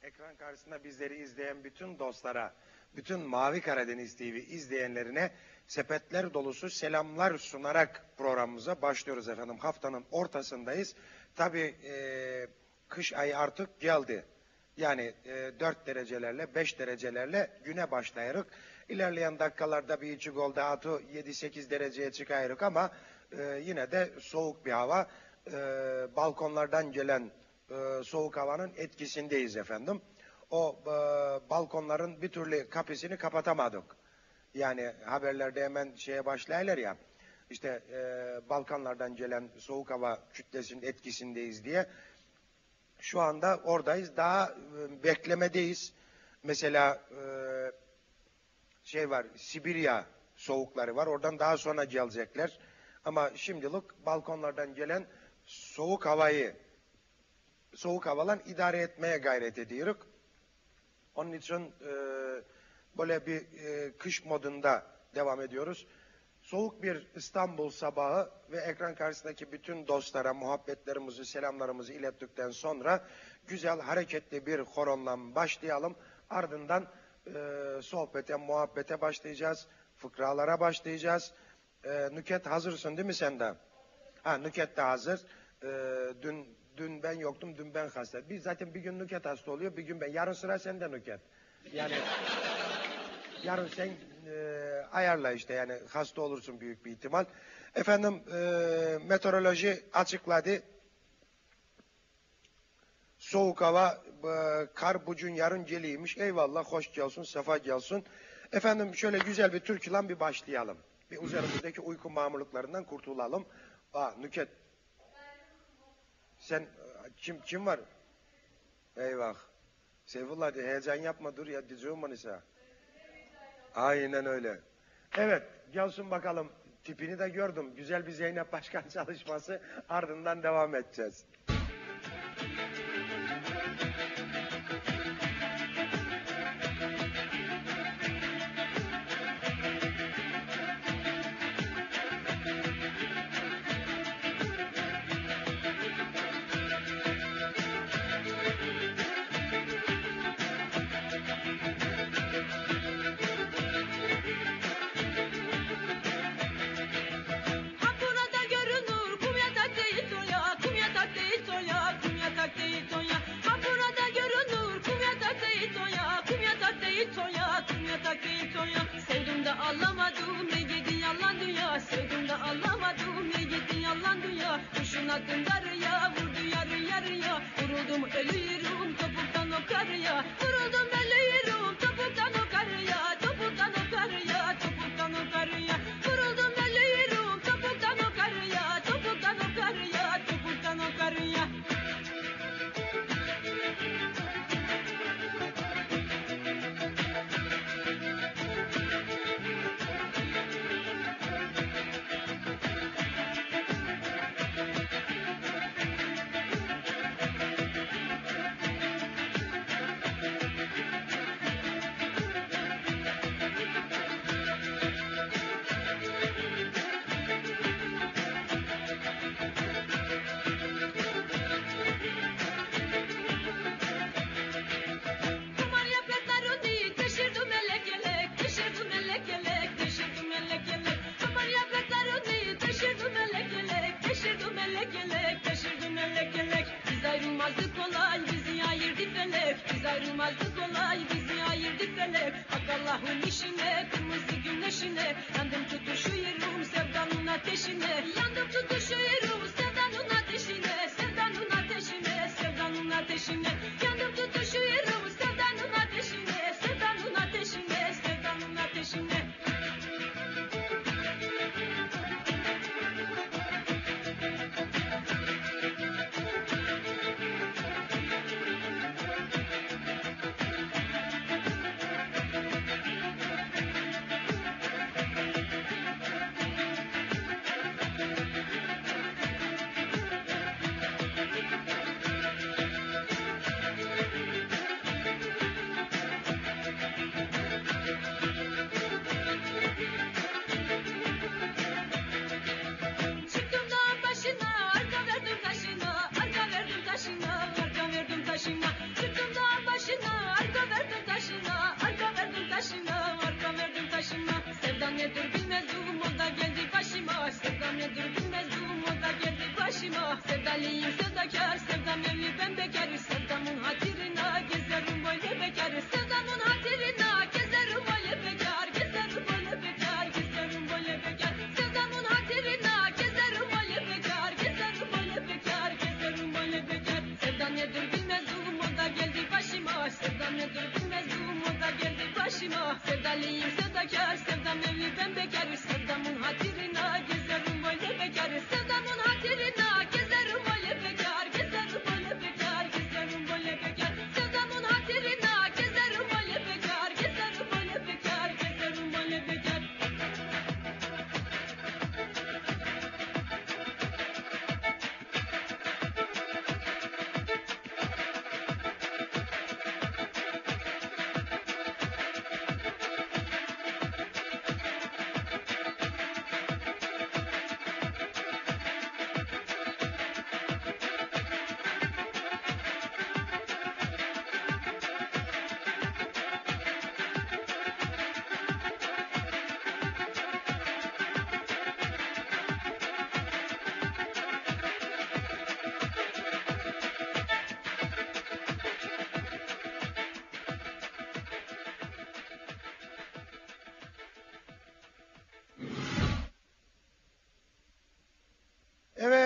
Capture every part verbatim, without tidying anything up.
Ekran karşısında bizleri izleyen bütün dostlara, bütün Mavi Karadeniz T V izleyenlerine sepetler dolusu selamlar sunarak programımıza başlıyoruz efendim. Haftanın ortasındayız. Tabii e, kış ayı artık geldi. Yani e, dört derecelerle, beş derecelerle güne başlayarak ilerleyen dakikalarda bir içi gol daha yedi sekiz dereceye çıkayırık ama e, yine de soğuk bir hava. E, balkonlardan gelen e, soğuk havanın etkisindeyiz efendim. O e, balkonların bir türlü kapısını kapatamadık. Yani haberlerde hemen şeye başlayırlar ya, işte e, Balkanlardan gelen soğuk hava kütlesinin etkisindeyiz diye. Şu anda oradayız. Daha e, beklemedeyiz. Mesela e, şey var, Sibirya soğukları var. Oradan daha sonra gelecekler. Ama şimdilik balkonlardan gelen soğuk havayı, soğuk havalan idare etmeye gayret ediyoruz. Onun için e, böyle bir e, kış modunda devam ediyoruz. Soğuk bir İstanbul sabahı ve ekran karşısındaki bütün dostlara muhabbetlerimizi, selamlarımızı ilettikten sonra güzel, hareketli bir horonla başlayalım. Ardından e, sohbete, muhabbete başlayacağız. Fıkralara başlayacağız. E, Nüket hazırsın değil mi sen de? Ha, Nüket de hazır. E, dün dün ben yoktum, dün ben hasta. Biz zaten bir gün Nüket hasta oluyor, bir gün ben. Yarın sıra sende Nüket. Yani yarın sen e, ayarla işte, yani hasta olursun büyük bir ihtimal. Efendim e, meteoroloji açıkladı. Soğuk hava, e, kar bugün yarın geliymiş. Eyvallah, hoş gelsin, sefa gelsin. Efendim şöyle güzel bir türküyle bir başlayalım. Bir üzerimizdeki uyku mamurluklarından kurtulalım. Aa, Nüket. Sen kim kim var? Eyvah. Seyfullah hadi heyecan yapma, dur ya, diyeceğim Manisa. Aynen öyle. Evet, gelsin bakalım. Tipini de gördüm. Güzel bir Zeynep Başkan çalışması. Ardından devam edeceğiz. Ha burada görünür kum yatak değilsin ya, kum yatak değilsin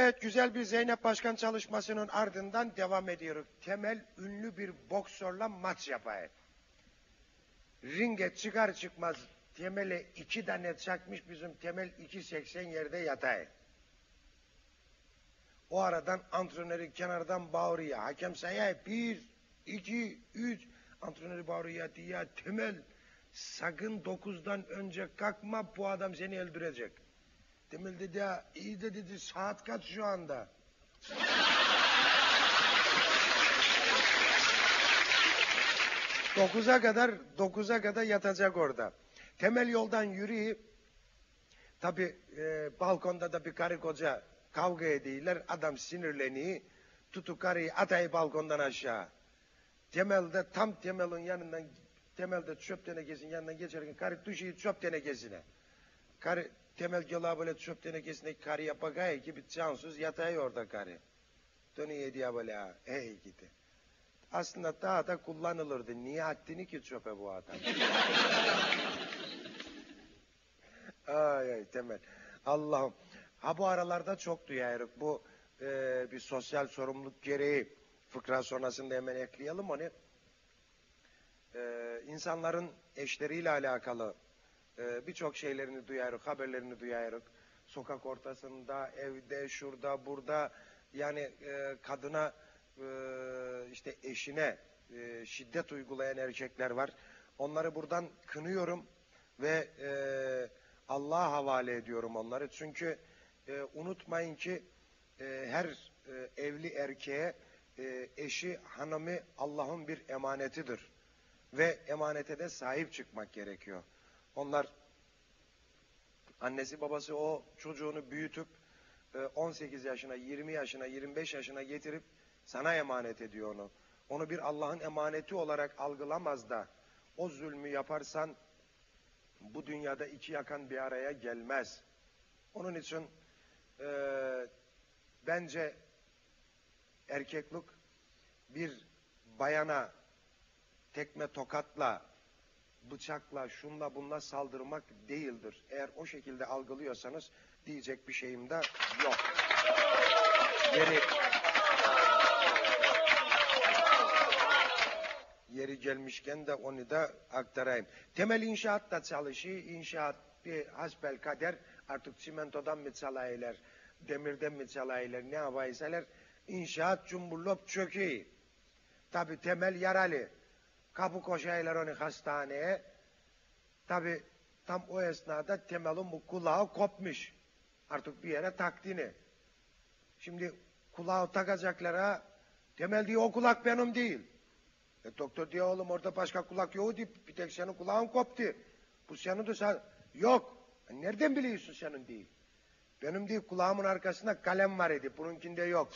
Evet, güzel bir Zeynep Başkan çalışmasının ardından devam ediyoruz. Temel ünlü bir boksörle maç yapayım. Ringe çıkar çıkmaz Temel'e iki tane çakmış, bizim Temel iki seksen yerde yatay. O aradan antrenörü kenardan bağırıyor. Hakem sayıyor. Bir, iki, üç. Antrenörü bağırıyor diye, Temel sakın dokuzdan önce kalkma, bu adam seni öldürecek. Temel dedi ya, iyi de dedi, saat kaç şu anda? Dokuza kadar, dokuza kadar yatacak orada. Temel yoldan yürüyüp, tabi e, balkonda da bir karı koca kavga ediyorlar. Adam sinirleniyor, tutu karıyı atayı balkondan aşağı. Temel de tam Temel'in yanından, Temel de çöp tenekesinin yanından geçerken karı düşüyor çöp tenekesine. Karı, Temel geliyor böyle çöp tenekesine, karıya bakıyor ki bir cansız yatıyor orada karı. Dönüyor diye böyle, hey gidi. Aslında daha da kullanılırdı. Niye attığını ki çöpe bu adam? Ay ay Temel. Allah'ım. Ha bu aralarda çok duyarız. Bu e, bir sosyal sorumluluk gereği. Fıkra sonrasında hemen ekleyelim onu. Ee, insanların eşleriyle alakalı e, birçok şeylerini duyarız, haberlerini duyarız. Sokak ortasında, evde, şurada, burada, yani e, kadına, e, işte eşine e, şiddet uygulayan erkekler var. Onları buradan kınıyorum ve e, Allah'a havale ediyorum onları. Çünkü e, unutmayın ki e, her e, evli erkeğe e, eşi, hanımı Allah'ın bir emanetidir. Ve emanete de sahip çıkmak gerekiyor. Onlar, annesi babası o çocuğunu büyütüp on sekiz yaşına, yirmi yaşına, yirmi beş yaşına getirip sana emanet ediyor onu. Onu bir Allah'ın emaneti olarak algılamaz da o zulmü yaparsan bu dünyada iki yakan bir araya gelmez. Onun için e, bence erkeklik bir bayana tekme tokatla, bıçakla, şunla bunla saldırmak değildir. Eğer o şekilde algılıyorsanız diyecek bir şeyim de yok. Yeri, yeri gelmişken de onu da aktarayım. Temel inşaatta çalışıyor. İnşaat bir hasbel kader, artık çimentodan mı çalaylar, demirden mi çalaylar, ne yapaysalar, inşaat cumburlop çöküyor. Tabi Temel yaralı. Kapı koşaylar onu hastaneye. Tabi tam o esnada Temel'in bu kulağı kopmuş. Artık bir yere taktığını. Şimdi kulağı takacaklara, Temel diyor o kulak benim değil. E, doktor diyor oğlum orada başka kulak yok deyip, bir tek senin kulağın koptu. Bu senin de sen... Yok. E, nereden biliyorsun senin değil? Benim değil, kulağımın arkasında kalem var idi. Bununkinde yok.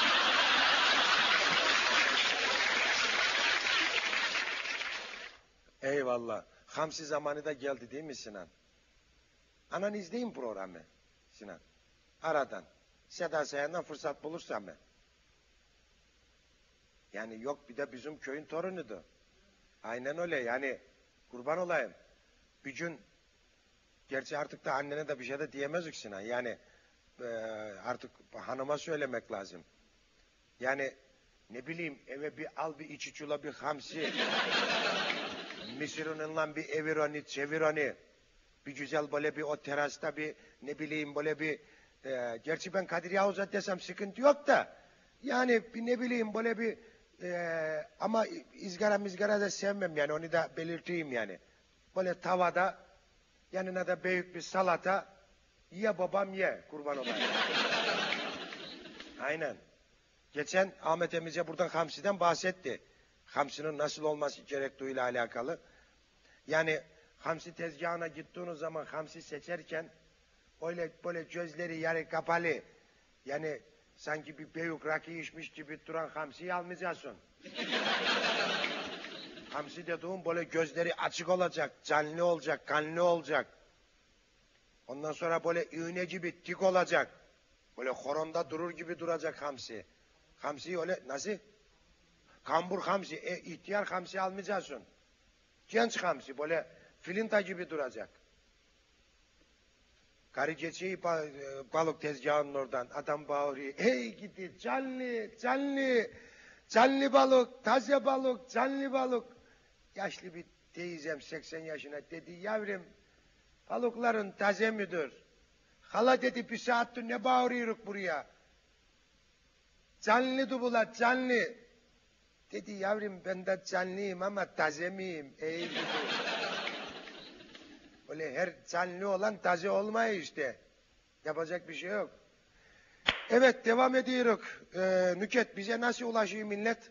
Eyvallah. Hamsi zamanı da geldi değil mi Sinan? Anan izleyin programı Sinan. Aradan. Seda Sayan'dan fırsat bulursam ben. Yani yok bir de bizim köyün torunudu. Aynen öyle yani, kurban olayım. Bir gün, gerçi artık da annene de bir şey de diyemezdik Sinan. Yani e, artık hanıma söylemek lazım. Yani ne bileyim, eve bir al bir içi çula bir hamsi. Mısır'ınla bir evir onu, çevir onu. Bir güzel böyle bir o terasta bir, ne bileyim böyle bir, e, gerçi ben Kadir Yavuz'a desem sıkıntı yok da, yani bir ne bileyim böyle bir, e, ama izgara mizgara da sevmem yani, onu da belirteyim yani. Böyle tavada, yanına da büyük bir salata, ye babam ye, kurban olayım. Aynen. Geçen Ahmet Emice buradan hamsiden bahsetti. Hamsinin nasıl olması gerektiğiyle alakalı. Yani hamsi tezgahına gittiğiniz zaman hamsi seçerken öyle böyle gözleri yarı kapalı, yani sanki bir büyük rakı içmiş gibi duran hamsiyi almayacaksın. Hamsi dediğim böyle gözleri açık olacak, canlı olacak, kanlı olacak. Ondan sonra böyle iğne gibi dik olacak. Böyle horonda durur gibi duracak hamsi. Hamsi öyle nasıl? Kambur hamsi, e, ihtiyar hamsi almayacaksın. Genç hamsi böyle filinta gibi duracak. Karı geçeyi ba- balık tezgahının oradan. Adam bağırıyor. Hey gidi canlı, canlı, canlı balık, taze balık, canlı balık. Yaşlı bir teyzem seksen yaşına dedi, yavrum balıkların taze midir? Hala dedi, bir saattir ne bağırıyoruz buraya? Canlı dubular, canlı. Dedi, yavrum ben de canlıyım ama taze miyim? Ey gidi. Öyle her canlı olan taze olmuyor işte. Yapacak bir şey yok. Evet, devam ediyoruz. Ee, Nüket, bize nasıl ulaşıyor millet?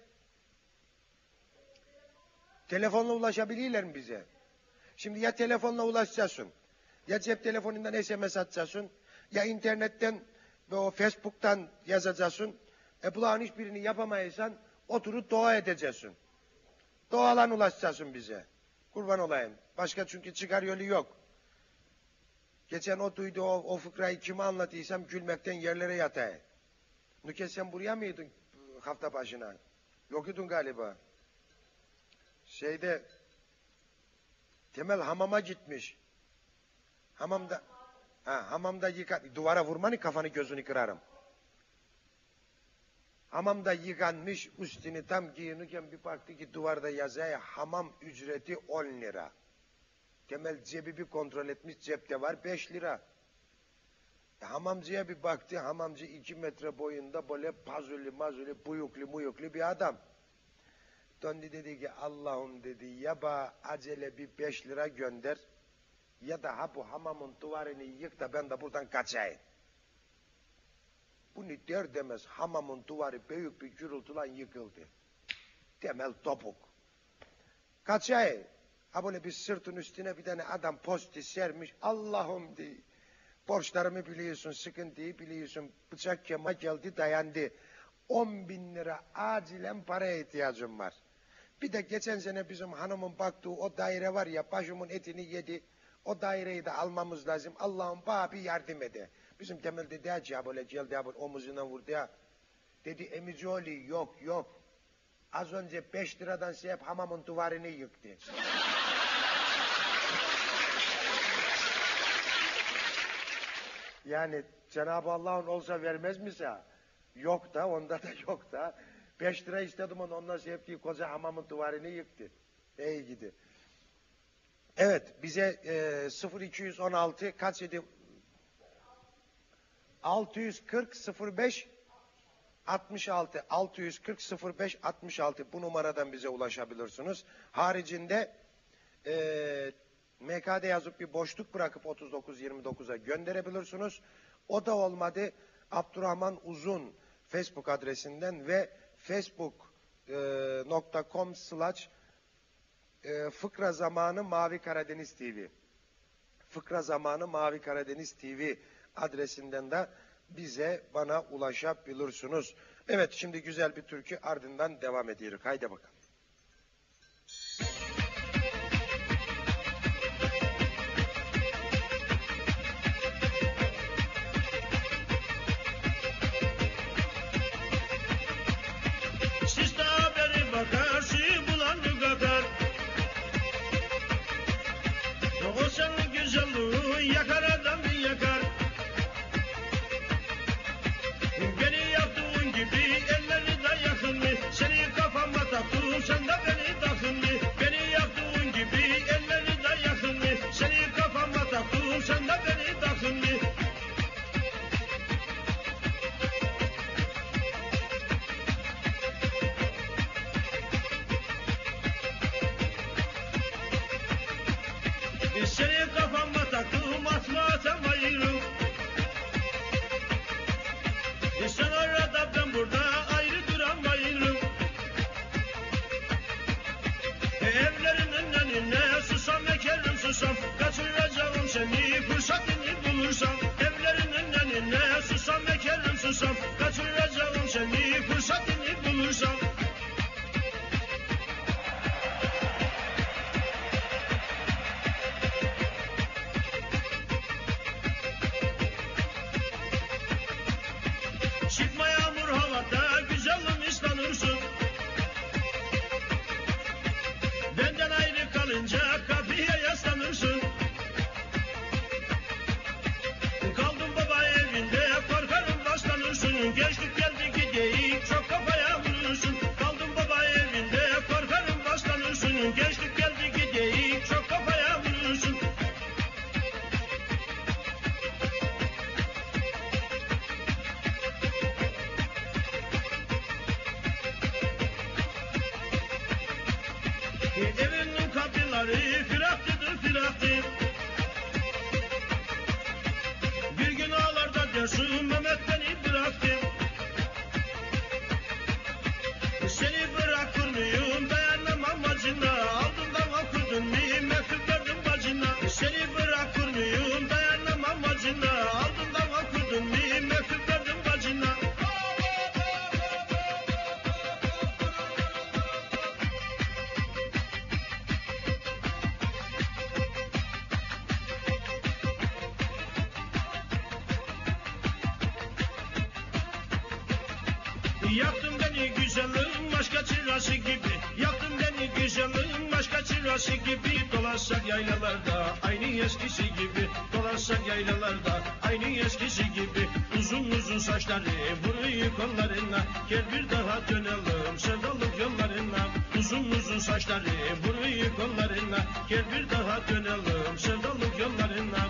Telefonla ulaşabilirler mi bize? Şimdi ya telefonla ulaşacaksın, ya cep telefonundan S M S atacaksın, ya internetten ve o Facebook'tan yazacaksın. E bunların hiçbirini yapamayırsan oturup dua edeceksin. Dualan ulaşacaksın bize. Kurban olayım. Başka çünkü çıkar yolu yok. Geçen o duydu o, o fıkrayı kime anlatıysam gülmekten yerlere yatay. Nüket, sen buraya mıydın hafta başına? Yok idin galiba. Şeyde Temel hamama gitmiş. Hamamda ha, hamamda yıka, duvara vurmanı kafanı gözünü kırarım. Hamamda yıkanmış, üstünü tam giyinirken bir baktı ki duvarda yazıyor hamam ücreti on lira. Temel cebi bir kontrol etmiş, cepte var beş lira. E, hamamcıya bir baktı, hamamcı iki metre boyunda böyle pazuli mazuli buyuklu muyuklu bir adam. Döndü dedi ki Allah'ım dedi ya ba acele bir beş lira gönder ya da ha bu hamamın duvarını yık da ben de buradan kaçayım. Bunu der demez hamamın duvarı büyük bir gürültüyle yıkıldı. Temel topuk. Kaçayım. Ha böyle bir sırtın üstüne bir tane adam posti sermiş. Allah'ım diye. Borçlarımı biliyorsun, sıkıntıyı biliyorsun. Bıçak kema geldi dayandı. on bin lira acilen paraya ihtiyacım var. Bir de geçen sene bizim hanımın baktığı o daire var ya başımın etini yedi. O daireyi de almamız lazım. Allah'ım bana bir yardım ede. Bizim Temelde de ya böyle geldi ya böyle omuzuna vurdu ya. Dedi Emicoğlu yok yok. Az önce beş liradan şey hep hamamın duvarını yıktı. Yani Cenab-ı Allah'ın olsa vermez misin? Yok da onda da yok da. Beş lira istedim onu ondan sevdiği koca hamamın duvarını yıktı. İyi gidi. Evet bize e, sıfır iki on altı kaç idi? altı yüz kırk sıfır beş altmış altı altı yüz kırk sıfır beş altmış altı bu numaradan bize ulaşabilirsiniz. Haricinde e, M K'de yazıp bir boşluk bırakıp otuz dokuz yirmi dokuza gönderebilirsiniz. O da olmadı. Abdurrahman Uzun Facebook adresinden ve facebook nokta com slash fıkra zamanı Mavi Karadeniz T V Fıkra zamanı Mavi Karadeniz T V adresinden de bize bana ulaşabilirsiniz. Evet şimdi güzel bir türkü ardından devam ediyoruz. Haydi bakalım. Yakar adam yakar. Beni yaptığın gibi elleri de yakın mı? Seni kafama taktım. Yaktın beni güzelim başka çırası gibi. Yaktın beni güzelim başka çırası gibi. Dolaşsak yaylalarda aynı eskisi gibi. Dolaşsak yaylalarda aynı eskisi gibi. Uzun uzun saçları vuruyor kollarına. Gel bir daha dönelim sevdalık yollarına. Uzun uzun saçları vuruyor kollarına. Gel bir daha dönelim sevdalık yollarına.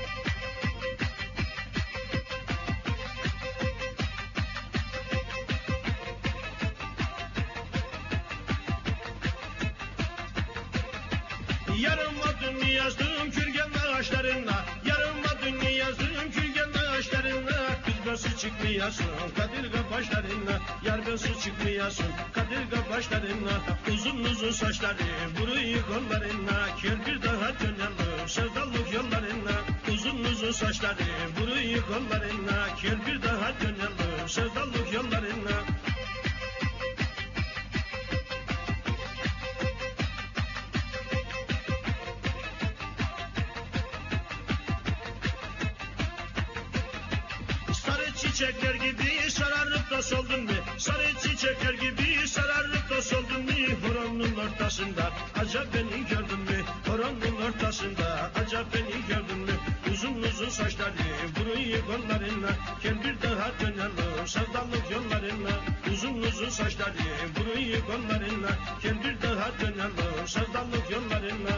Yarım adını yazdım kürgen ağaçlarına. Yarım adını yazdım kürgen ağaçlarına. Kız nasıl çıkmayasın kadirga başlarına. Yar nasıl çıkmayasın kadirga başlarına. Uzun uzun saçları vuruyor kollarına. Gel bir daha dönelim sevdalık yollarına. Uzun uzun saçları vuruyor kollarına. Gel bir daha dönelim sevdalık yollarına. Çiçekler gibi sararıp da soldun mu? Sarı çiçekler gibi sararıp da soldun mu? Horonun ortasında acaba beni gördün mü? Horonun ortasında acaba beni gördün mü? Uzun uzun saçları vuruyor kollarına. Gel bir daha dönelim sevdalık yollarına. Uzun uzun saçları vuruyor kollarına. Gel bir daha dönelim sevdalık yollarına.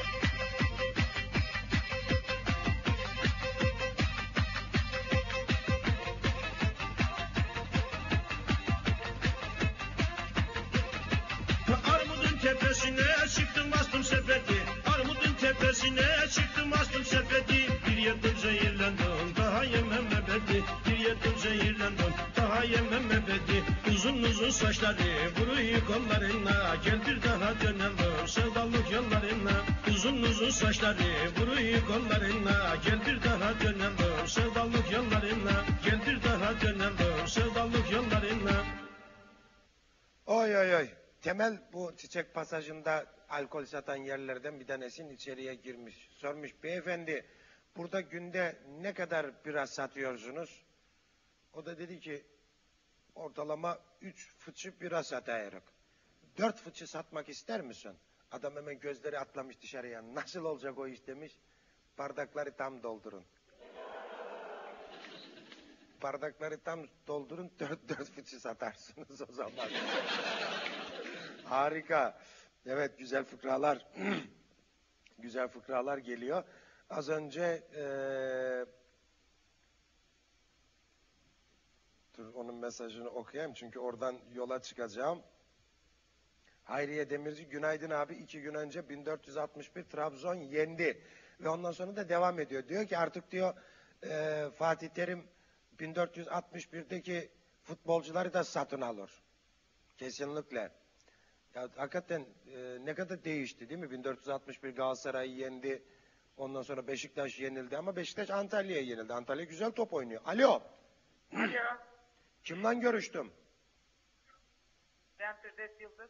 Tepesine çıktım bastım sepeti. Armudun tepesine çıktım bastım sepeti. Bir yedim zehirlendim daha yemem ebedi. Bir yedim zehirlendim daha yemem ebedi. Uzun uzun saçları vuruyor kollarına. Gel bir daha dönelim sevdalık yollarına. Uzun uzun saçları vuruyor kollarına. Gel bir daha dönelim sevdalık yollarına. Gel bir daha dönelim sevdalık yollarına. Oy oy oy. Temel bu çiçek pasajında alkol satan yerlerden bir tanesinin içeriye girmiş. Sormuş, beyefendi burada günde ne kadar bira satıyorsunuz? O da dedi ki ortalama üç fıçı bira satıyoruz. Dört fıçı satmak ister misin? Adam hemen gözleri atlamış dışarıya. Nasıl olacak o iş demiş. Bardakları tam doldurun. Bardakları tam doldurun, dört dört fıçı satarsınız o zaman. Harika. Evet, güzel fıkralar. Güzel fıkralar geliyor. Az önce ee... dur onun mesajını okuyayım çünkü oradan yola çıkacağım. Hayriye Demirci, günaydın abi. İki gün önce bin dört yüz altmış bir Trabzon yendi. Ve ondan sonra da devam ediyor. Diyor ki artık diyor ee, Fatih Terim bin dört yüz altmış birdeki futbolcuları da satın alır. Kesinlikle. Ya hakikaten e, ne kadar değişti değil mi? bin dört yüz altmış bir Galatasaray yendi. Ondan sonra Beşiktaş yenildi ama Beşiktaş Antalya'ya yenildi. Antalya güzel top oynuyor. Alo. Alo. Kimden görüştüm? Ben Firdevs Yıldız.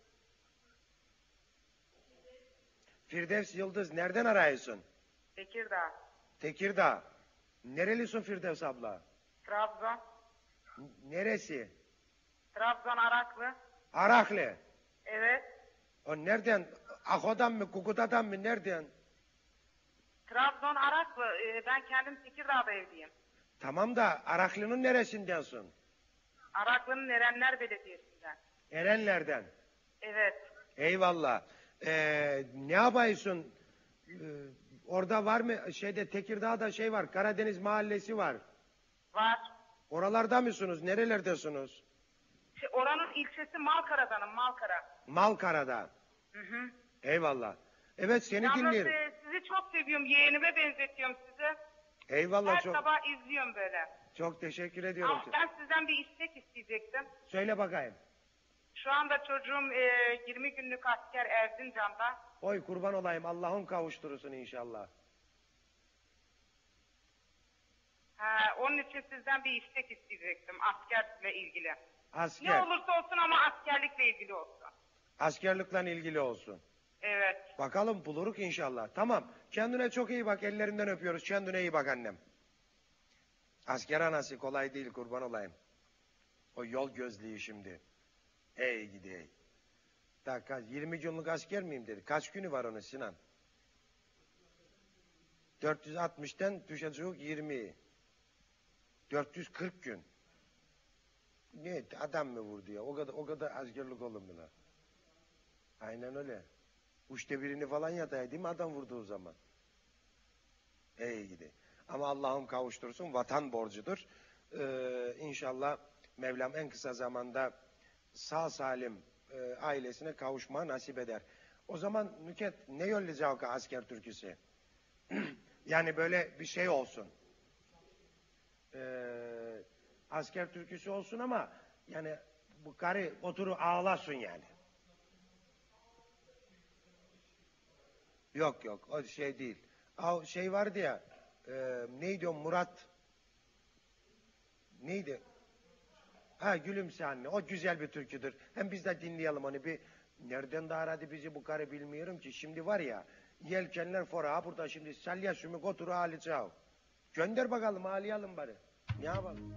Firdevs Yıldız. Nereden arıyorsun? Tekirdağ. Tekirdağ. Nerelisin Firdevs abla? Trabzon. N- neresi? Trabzon Araklı. Araklı. Evet. O nereden? Ako'dan mı? Kukuda'dan mı? Nereden? Trabzon Araklı. Ee, ben kendim Tekirdağ'da evliyim. Tamam da Araklı'nın neresindensin? Araklı'nın Erenler Belediyesi'nden. Erenler'den. Evet. Eyvallah. Ee, ne yapıyorsun? Ee, orada var mı? Şeyde Tekirdağ'da şey var. Karadeniz Mahallesi var. Var. Oralarda mısınız? Nerelerdesiniz? Şey, oranın ilçesi Malkara'danım. Malkara. Malkara'da. Hı hı. Eyvallah. Evet seni Yalnız dinliyorum. e, sizi çok seviyorum. Yeğenime benzetiyorum sizi. Eyvallah Her çok. sabah izliyorum böyle. Çok teşekkür ediyorum. Ama ben sizden bir istek isteyecektim. Söyle bakayım. Şu anda çocuğum e, yirmi günlük asker Erzincan'da. Oy kurban olayım. Allah'ın kavuşturursun inşallah. Ha, onun için sizden bir istek isteyecektim askerle ilgili. Asker. Ne olursa olsun ama askerlikle ilgili olsun. Askerlikle ilgili olsun. Evet. Bakalım buluruk inşallah. Tamam. Kendine çok iyi bak. Ellerinden öpüyoruz. Kendine iyi bak annem. Asker anası kolay değil kurban olayım. O yol gözlüğü şimdi. Ey gidey. Daha kaç, yirmi günlük asker miyim dedi. Kaç günü var onun Sinan? dört yüz altmıştan düşecek yirmi. dört yüz kırk gün. Ne adam mı vurdu ya? O kadar o kadar askerlik olur mu lan? Aynen öyle. Üçte birini falan yatay değil mi adam vurduğu zaman? Ey gidi. Ama Allah'ım kavuştursun, vatan borcudur. Ee, İnşallah Mevlam en kısa zamanda sağ salim e, ailesine kavuşma nasip eder. O zaman Nüket ne yollayacak o asker türküsü? Yani böyle bir şey olsun. Ee, asker türküsü olsun ama yani bu karı oturu ağlasın yani. Yok yok o şey değil. O şey vardı ya e, neydi o Murat neydi? Ha Gülümse Anne o güzel bir türküdür. Hem biz de dinleyelim onu bir. Nereden de aradı bizi bu karı bilmiyorum ki. Şimdi var ya yelkenler fora burada şimdi salya sümük oturu ağlayacağım. Gönder bakalım ağlayalım bari. Ne yapalım?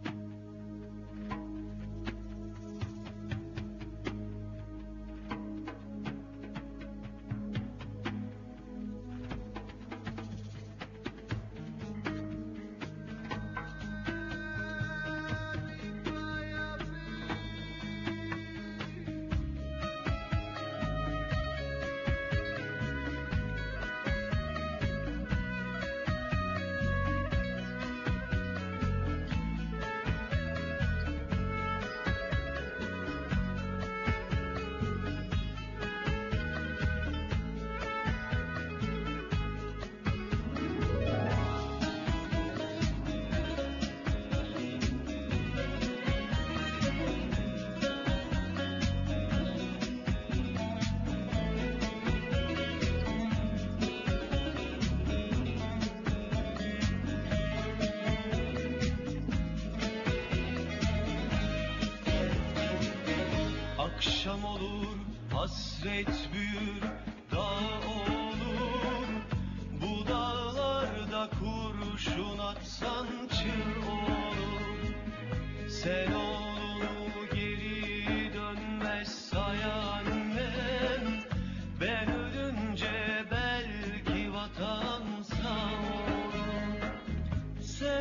Akşam olur, hasret büyür, dağ olur. Bu dağlarda kurşun atsan çığ olur. Sen oğlunu geri dönmez say annem. Ben ölünce belki vatan sağ olur. Sen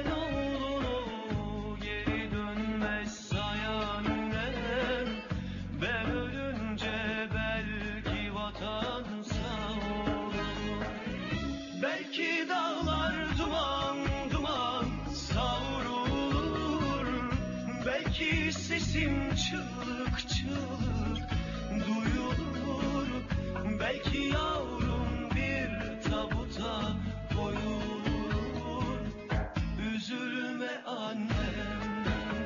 oğlunu geri dönmez say annem. Ben ölünce belki vatan sağ olur. Belki dağlar duman duman savrulur. Belki sesim çığlık çığlık duyulur. Belki yavrum bir tabuta koyulur. Üzülme annem.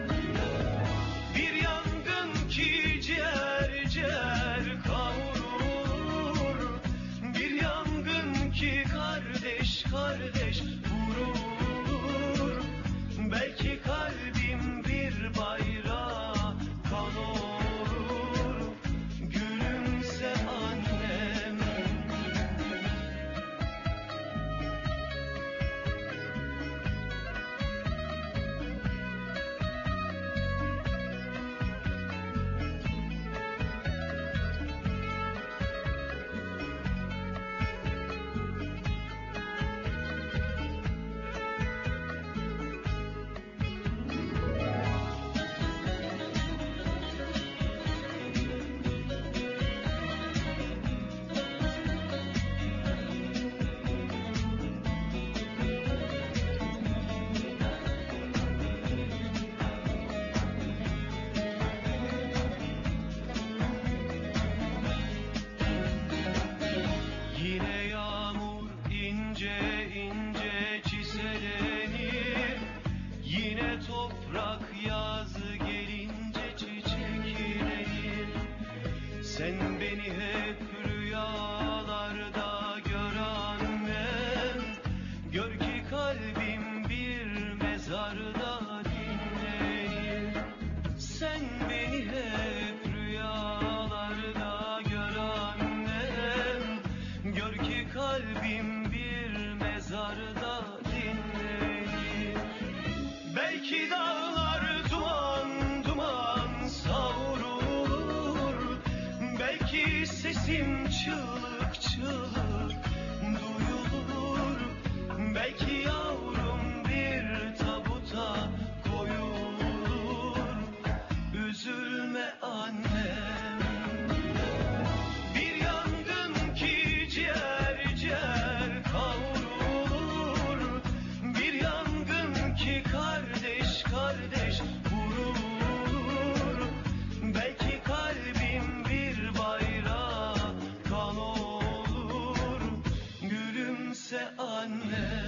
Bir yangın ki ciğer ciğer kavrulur. Bir yangın ki kardeş kardeş vurulur. Belki kalbim bir bayrağa kan olur. Gülümse annem. Yine yağmur ince ince çiselenir. Yine toprak yazı gelince çiçeklenir. Sen beni hep rüyalarda gör annem. Gör ki kalbim bir mezarda dinlenir. Sen beni hep rüyalarda gör annem. Gör ki kalbim bir mezarda dinlenir. Belki dağlar duman duman sesim çığlık çığlık duyulur. Belki yavrum bir tabuta koyulur. Üzülme annem. Bir yangın ki ciğer ciğer kavrulur. Bir yangın ki kardeş kardeş vurur. Belki kalbim bir bayrağa kan olur. Gülümse anne.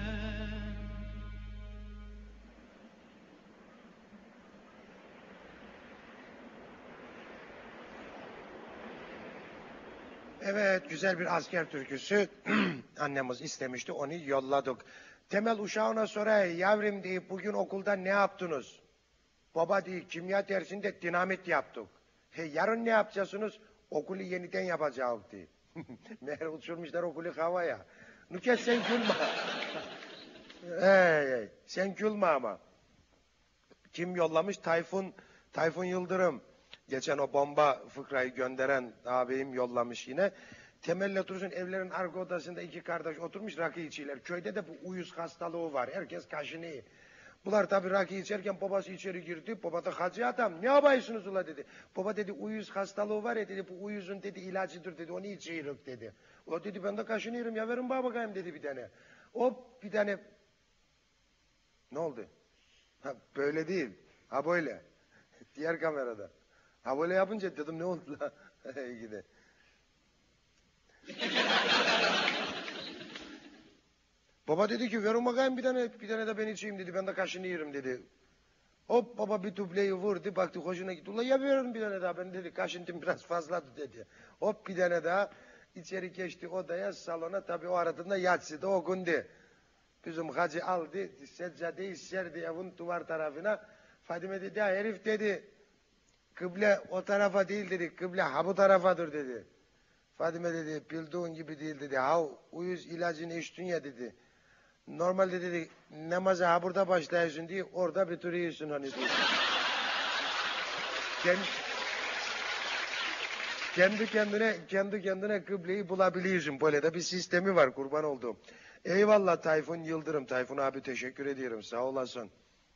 Evet, güzel bir asker türküsü. Annemiz istemişti, onu yolladık. Temel uşağına sorayım, yavrum deyip bugün okulda ne yaptınız? Baba deyip kimya dersinde dinamit yaptık. He, yarın ne yapacaksınız? Okulu yeniden yapacağız diye. Meğer uçurmuşlar okulu havaya. Nükes sen gülme. hey, hey, sen gülme ama. Kim yollamış? Tayfun, Tayfun Yıldırım. Geçen o bomba fıkrayı gönderen ağabeyim yollamış yine. Temelle Dursun evlerin arka odasında iki kardeş oturmuş rakı içiyorlar. Köyde de bu uyuz hastalığı var. Herkes kaşınıyor. Bunlar tabii rakı içerken babası içeri girdi. Baba da hacı adam. Ne yapıyorsunuz ula dedi. Baba dedi uyuz hastalığı var ya dedi. Bu uyuzun dedi ilacıdır dedi. Onu içiyoruz dedi. Ula dedi ben de kaşınıyorum ya verin bana bakayım dedi bir tane. O bir tane. Ne oldu? Ha, böyle değil. Ha böyle. Diğer kamerada. Ha böyle yapınca dedim ne oldu la? Gide. Baba dedi ki verin bakayım bir tane, bir tane de ben içeyim dedi. Ben de kaşınıyorum dedi. Hop baba bir dubleyi vurdu. Baktı hoşuna gitti. Ulan ya verin bir tane daha. Ben dedi kaşıntım biraz fazladı dedi. Hop bir tane daha. İçeri geçti odaya salona. Tabii o aradığında yatsıda okundu. Bizim hacı aldı. Seccadeyi serdi evin duvar tarafına. Fadime dedi ya herif dedi. Kıble o tarafa değil dedi. Kıble ha bu tarafadır dedi. Fadime dedi bildiğin gibi değil dedi. Ha uyuz ilacını içtin ya dedi. Normalde dedi namaza ha burada başlıyorsun diye orada bitiriyorsun hani dedi. Kendi, kendi kendine kendi kendine kıbleyi bulabiliyorsun. Böyle de bir sistemi var kurban olduğum. Eyvallah Tayfun Yıldırım. Tayfun abi teşekkür ediyorum. Sağ olasın.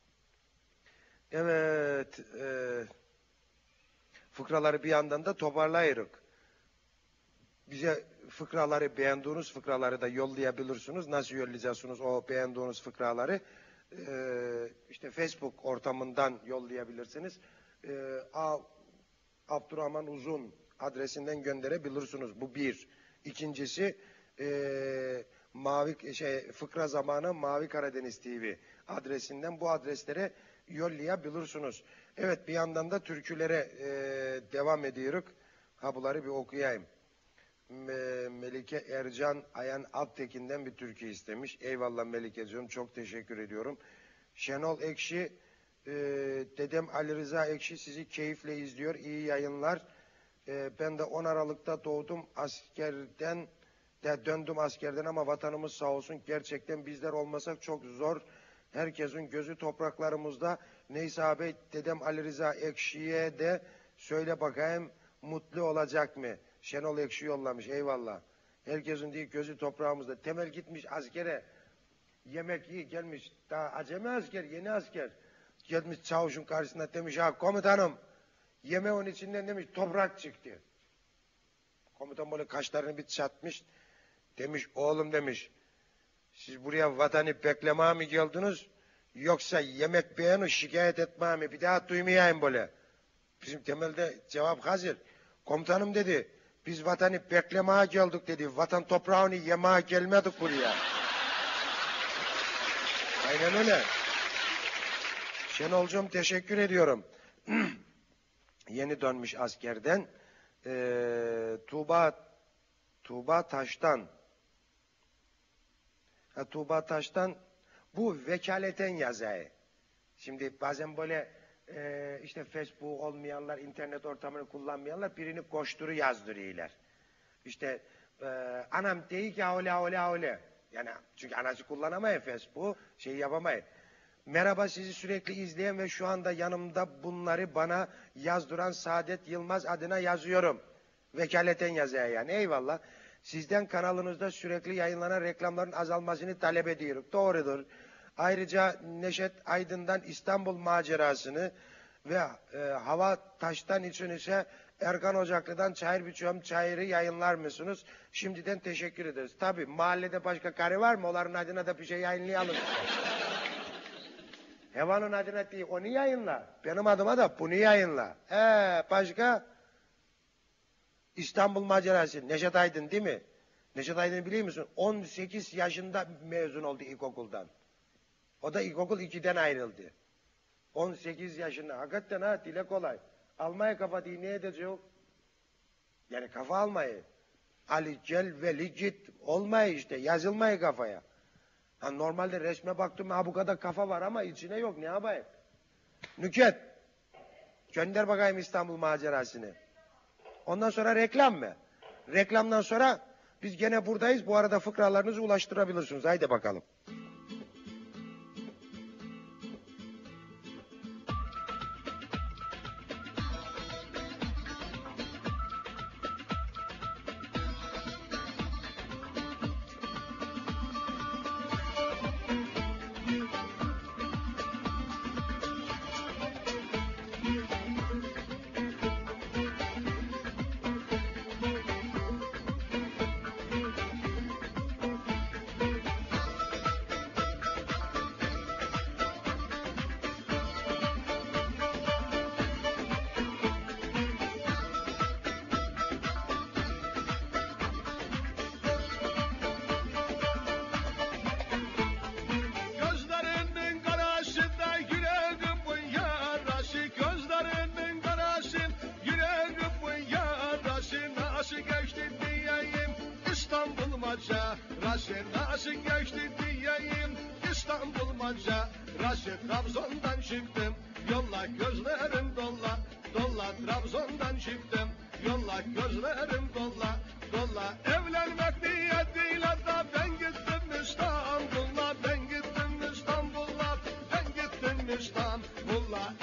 Evet. Eee fıkraları bir yandan da toparlayırız. Bize fıkraları beğendiğiniz fıkraları da yollayabilirsiniz. Nasıl yollayacaksınız o beğendiğiniz fıkraları? Ee, işte Facebook ortamından yollayabilirsiniz. Ee, A, Abdurrahman Uzun adresinden gönderebilirsiniz. Bu bir. İkincisi e, Mavi şey Fıkra Zamanı Mavi Karadeniz T V adresinden bu adreslere yollayabilirsiniz. Evet bir yandan da türkülere e, devam ediyoruz. Ha bunları bir okuyayım. Me, Melike Ercan Ayan Alptekin'den bir türkü istemiş. Eyvallah Melikeciğim çok teşekkür ediyorum. Şenol Ekşi e, dedem Ali Rıza Ekşi sizi keyifle izliyor. İyi yayınlar. E, ben de on Aralık'ta doğdum askerden de döndüm askerden ama vatanımız sağ olsun. Gerçekten bizler olmasak çok zor. Herkesin gözü topraklarımızda. Neyse abi dedem Ali Rıza Ekşi'ye de söyle bakayım mutlu olacak mı? Şenol Ekşi yollamış eyvallah. Herkesin değil gözü toprağımızda. Temel gitmiş askere. Yemek iyi gelmiş. Daha acemi asker, yeni asker. Gelmiş çavuşun karşısında demiş ha komutanım. Yemeğin içinden demiş toprak çıktı. Komutan böyle kaşlarını bir çatmış. Demiş oğlum demiş. Siz buraya vatanı beklemeye mi geldiniz? Yoksa yemek beğeni şikayet etmeye mi? Bir daha duymayayım böyle. Bizim temelde cevap hazır. Komutanım dedi. Biz vatanı beklemeye geldik dedi. Vatan toprağını yemeye gelmedik buraya. Aynen öyle. Şenolcuğum teşekkür ediyorum. Yeni dönmüş askerden. Ee, Tuğba Tuğba Taş'tan ha, Tuğba Taş'tan bu vekaleten yazayı. Şimdi bazen böyle e, işte Facebook olmayanlar, internet ortamını kullanmayanlar birini koşturu yazdırıyorlar. İşte e, anam değil ki öyle öyle öyle. Yani çünkü anası kullanamayın Facebook, şey yapamayın. Merhaba sizi sürekli izleyen ve şu anda yanımda bunları bana yazdıran Saadet Yılmaz adına yazıyorum. Vekaleten yazıyor yani. Eyvallah. Sizden kanalınızda sürekli yayınlanan reklamların azalmasını talep ediyoruz. Doğrudur. Ayrıca Neşet Aydın'dan İstanbul macerasını ve e, hava taştan için ise Erkan Ocaklı'dan Çayır Biçiyorum Çayır'ı yayınlar mısınız? Şimdiden teşekkür ederiz. Tabii mahallede başka karı var mı? Onların adına da bir şey yayınlayalım. Hevanın adına değil, onu yayınla. Benim adıma da bunu yayınla. Ee, başka? İstanbul macerası. Neşet Aydın değil mi? Neşet Aydın'ı biliyor musun? on sekiz yaşında mezun oldu ilkokuldan. O da ilkokul ikiden ayrıldı. on sekiz yaşında. Hakikaten ha, dile kolay. Almaya kafa değil, ne edecek? Yani kafa almayı. Ali gel veli git. Olmayı işte, yazılmayı kafaya. Ha, normalde resme baktım, ha bu kadar kafa var ama içine yok, ne yapayım? Nüket. Gönder bakayım İstanbul macerasını. Ondan sonra reklam mı? Reklamdan sonra biz gene buradayız. Bu arada fıkralarınızı ulaştırabilirsiniz. Haydi bakalım. Gözlerinin karasında yüreğimin yarası, gözlerinin karası, yüreğimin yarası. Nasıl geçti diyeyim İstanbul macerası, nasıl geçti diyeyim İstanbul macerası. Trabzon'dan çıktım yolla, gözlerim dolla dolla. Trabzon'dan çıktım yolla, gözlerim dolla dolla. Evlenmek niyetiyle da ben gittim İstanbul'a, ben gittim İstanbul'a, ben gittim İstanbul'a.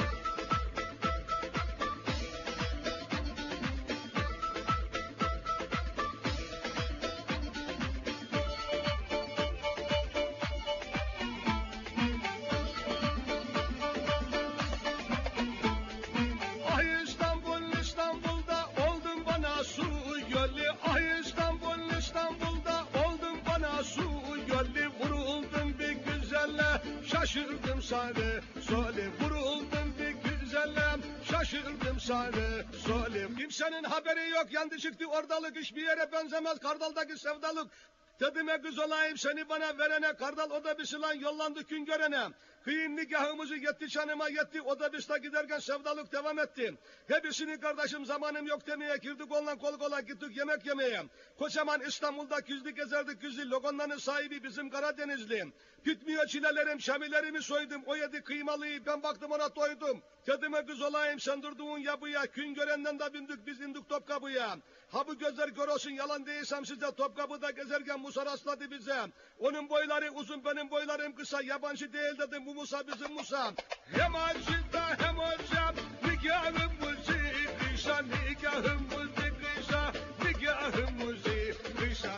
Ay İstanbul, İstanbul'da oldun bana su gölü. Ay İstanbul, İstanbul'da oldun bana su gölü. Vuruldum bir güzelle, şaşırdım sarı soli. Vuruldum bir güzelle, şaşırdım sarı soli. Kimsenin haberi yok, yandı çıktı ordalık. Hiçbir yere benzemez kardaldaki sevdalık. Dedime kız olayım seni bana verene, kardal otobüsüyle yollandı gün görene. Kıyın nikahımızı yetti çanıma yetti, otobüste giderken sevdalık devam etti. Hepsini kardeşim zamanım yok demeye, girdik onunla kol kola gittik yemek yemeye. Kocaman İstanbul'da küzdü gezerdik güzlü, logonların sahibi bizim Karadenizli. Bitmiyor çilelerim, şamilerimi soydum, o yedi kıymalıyı, ben baktım ona doydum. Dedime kız olayım sen durduğun yapıya, gün görenden de bindik biz indik Topkapı'ya. Ha bu gözler gör olsun, yalan değilsem size, Topkapı'da gezerken Musa rastladı bize. Onun boyları uzun, benim boylarım kısa, yabancı değil dedim, bu Musa bizim Musa. Hem acıda hem hocam, nikahımızı kışa, nikahımızı kışa, nikahımızı kışa.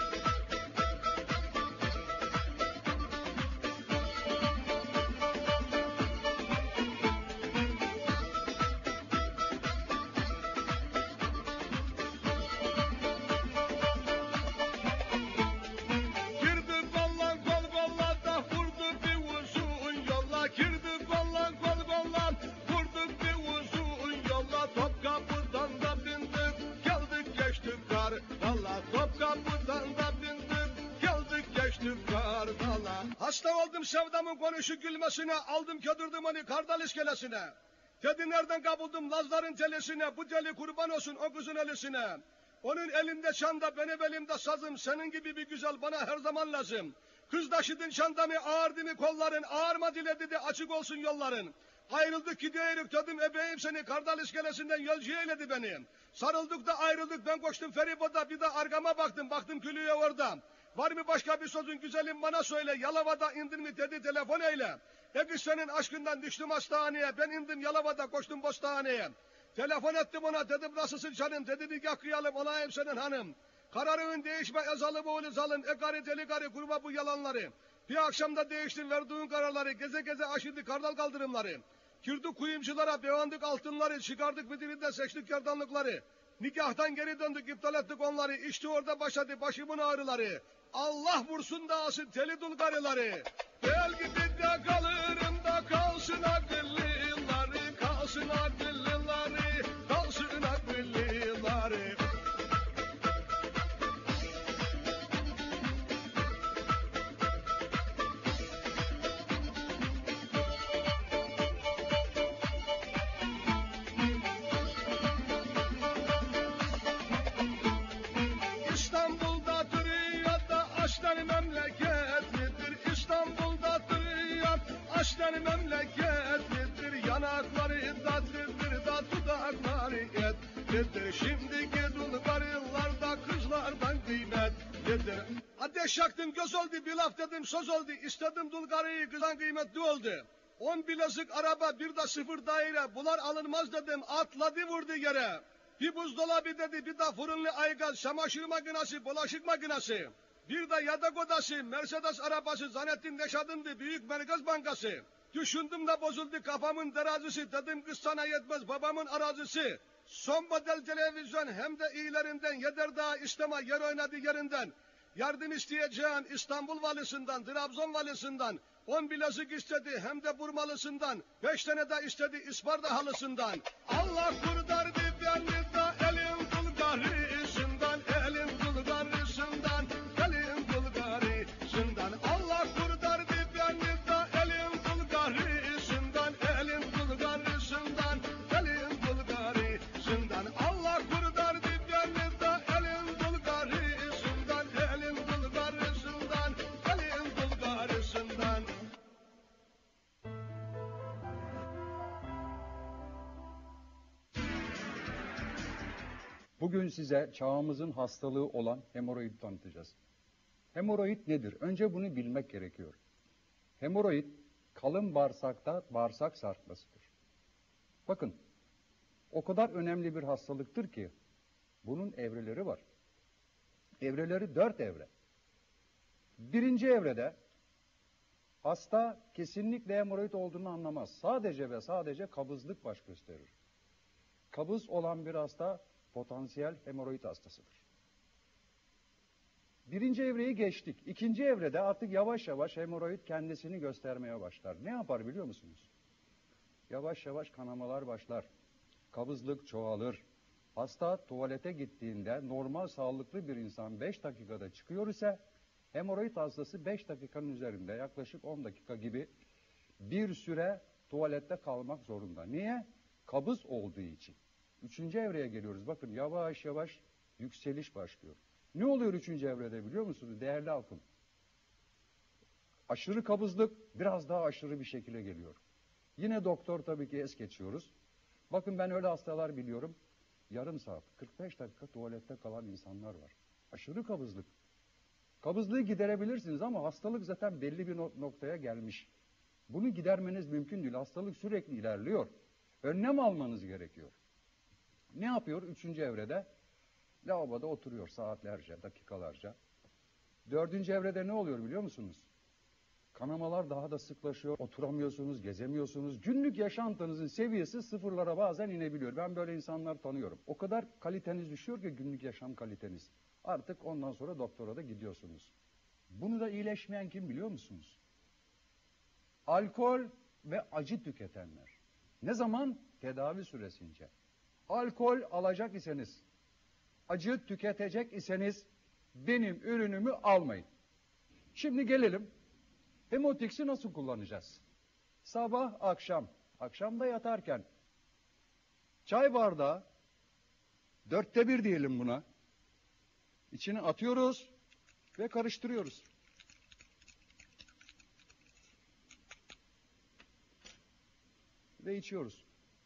Girdi kollan kol kolla da vurdu bir uzun yolla. Girdi kollan kol kolla vurdu bir uzun yolla. Topkapı'dan da bindik geldik geçtik Kardala. Topkapı'dan da bindik geldik geçtik Kardala. Hasta oldum sevdamın konuşu gülmesine, aldım ködürdüm onu Kardal iskelesine. Dedi nereden kabuldum Lazların telesine, bu deli kurban olsun o kızın elisine. Onun elinde çanda, benim elimde sazım, senin gibi bir güzel bana her zaman lazım. Kız taşıdın çantamı, ağırdı mı kolların, ağırma dile dedi açık olsun yolların. Ayrıldık gidiyoruz dedim ebeyim seni, Kardal iskelesinden yolcu eyledi beni. Sarıldık da ayrıldık, ben koştum feribota, bir de arkama baktım, baktım külüye orada. Var mı başka bir sözün güzelim bana söyle, Yalova'da indin mi dedi telefon eyle. Hep senin aşkından düştüm hastaneye, ben indim Yalova'da koştum postaneye. Telefon ettim ona, dedim nasılsın canım, dedi nikah kıyalım, olayım senin hanım. Kararın değişme ezalı boğulu zalın, e karı deli karı kurma bu yalanları. Bir akşamda değiştin verdiğin kararları, geze geze aşırdı kardal kaldırımları. Girdik kuyumculara, beğendik altınları, çıkardık birbirinden seçtik gerdanlıkları. Nikahtan geri döndük, iptal ettik onları, işte orada başladı başımın ağrıları. Allah vursun da alsın teli dul karıları. Belki bir de kalırım da kalsın akıllıları, kalsın akıllıları, kalsın akıllıları. Aslan memleketlidir, yanakları tatlıdır da dudakları etlidir. Şimdiki dul karılarda kızlardan kıymetlidir. Ateş yaktım göz oldu, bir laf dedim söz oldu. İstedim dul karıyı kızdan kıymetli oldu. On bilezik araba, bir de sıfır daire, bunlar alınmaz dedim, atladı vurdu yere. Bir buzdolabı dedi, bir de fırınlı aygaz, çamaşır makinesi, bulaşık makinesi. Bir de yatak odası, Mercedes arabası, zannettim Neşad'ındı, Büyük Merkez Bankası. Düşündüm de bozuldu kafamın terazisi, dedim kız sana yetmez babamın arazisi. Son model televizyon hem de iyilerinden, Yederdağ isteme yer oynadı yerinden. Yardım isteyeceğin İstanbul valisinden, Trabzon valisinden. On bilezik istedi hem de Burmalısından. Beş tane de istedi İsparta halısından. Allah kurtardı beni de elin kul garisinden, elin kul garisinden, elin kul garisinden. Allah kurtardı beni de elin kul garisinden, elin kul garisinden, elin kul garisinden. Allah kurtardı beni de elin kul garisinden, elin kul garisinden, elin kul garisinden. Bugün size çağımızın hastalığı olan hemoroidi tanıtacağız. Hemoroid nedir? Önce bunu bilmek gerekiyor. Hemoroid, kalın bağırsakta bağırsak sarkmasıdır. Bakın, o kadar önemli bir hastalıktır ki, bunun evreleri var. Evreleri dört evre. Birinci evrede, hasta kesinlikle hemoroid olduğunu anlamaz. Sadece ve sadece kabızlık baş gösterir. Kabız olan bir hasta, potansiyel hemoroid hastasıdır. Birinci evreyi geçtik. İkinci evrede artık yavaş yavaş hemoroid kendisini göstermeye başlar. Ne yapar biliyor musunuz? Yavaş yavaş kanamalar başlar. Kabızlık çoğalır. Hasta tuvalete gittiğinde normal sağlıklı bir insan beş dakikada çıkıyor ise hemoroid hastası beş dakikanın üzerinde yaklaşık on dakika gibi bir süre tuvalette kalmak zorunda. Niye? Kabız olduğu için. Üçüncü evreye geliyoruz. Bakın yavaş yavaş yükseliş başlıyor. Ne oluyor üçüncü evrede biliyor musunuz değerli halkım? Aşırı kabızlık biraz daha aşırı bir şekilde geliyor. Yine doktor tabii ki es geçiyoruz. Bakın ben öyle hastalar biliyorum. Yarım saat, kırk beş dakika tuvalette kalan insanlar var. Aşırı kabızlık. Kabızlığı giderebilirsiniz ama hastalık zaten belli bir noktaya gelmiş. Bunu gidermeniz mümkün değil. Hastalık sürekli ilerliyor. Önlem almanız gerekiyor. Ne yapıyor üçüncü evrede? Lavaboda oturuyor saatlerce, dakikalarca. Dördüncü evrede ne oluyor biliyor musunuz? Kanamalar daha da sıklaşıyor. Oturamıyorsunuz, gezemiyorsunuz. Günlük yaşantınızın seviyesi sıfırlara bazen inebiliyor. Ben böyle insanlar tanıyorum. O kadar kaliteniz düşüyor ki günlük yaşam kaliteniz. Artık ondan sonra doktora da gidiyorsunuz. Bunu da iyileşmeyen kim biliyor musunuz? Alkol ve acı tüketenler. Ne zaman? Tedavi süresince. Alkol alacak iseniz, acı tüketecek iseniz benim ürünümü almayın. Şimdi gelelim. Hemotix'i nasıl kullanacağız? Sabah, akşam. Akşamda yatarken çay bardağı, dörtte bir diyelim buna. İçine atıyoruz ve karıştırıyoruz. Ve içiyoruz.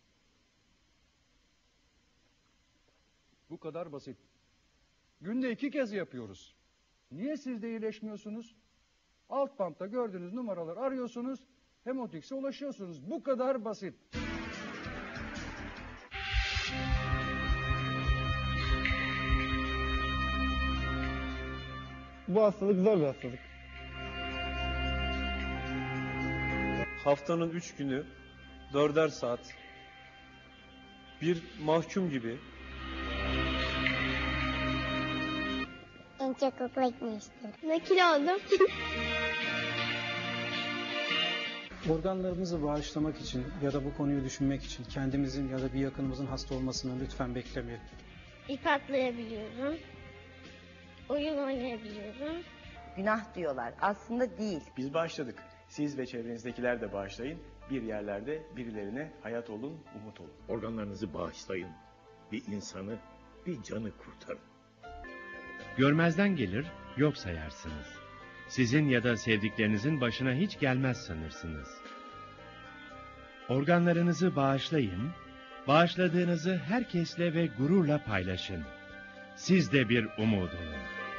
Bu kadar basit. Günde iki kez yapıyoruz. Niye siz de iyileşmiyorsunuz? Alt bantta gördüğünüz numaraları arıyorsunuz, Hemotix'e ulaşıyorsunuz. Bu kadar basit. Bu hastalık zor bir hastalık. Haftanın üç günü dörder saat bir mahkum gibi En çok okula gitmeyi istiyorum. Nakil oldum. Organlarımızı bağışlamak için ya da bu konuyu düşünmek için kendimizin ya da bir yakınımızın hasta olmasını lütfen beklemeyelim. İp atlayabiliyorum. Oyun oynayabiliyorum. Günah diyorlar. Aslında değil. Biz başladık. Siz ve çevrenizdekiler de bağışlayın. Bir yerlerde birilerine hayat olun, umut olun. Organlarınızı bağışlayın. Bir insanı, bir canı kurtarın. Görmezden gelir, yok sayarsınız. Sizin ya da sevdiklerinizin başına hiç gelmez sanırsınız. Organlarınızı bağışlayın, bağışladığınızı herkesle ve gururla paylaşın. Siz de bir umut olun.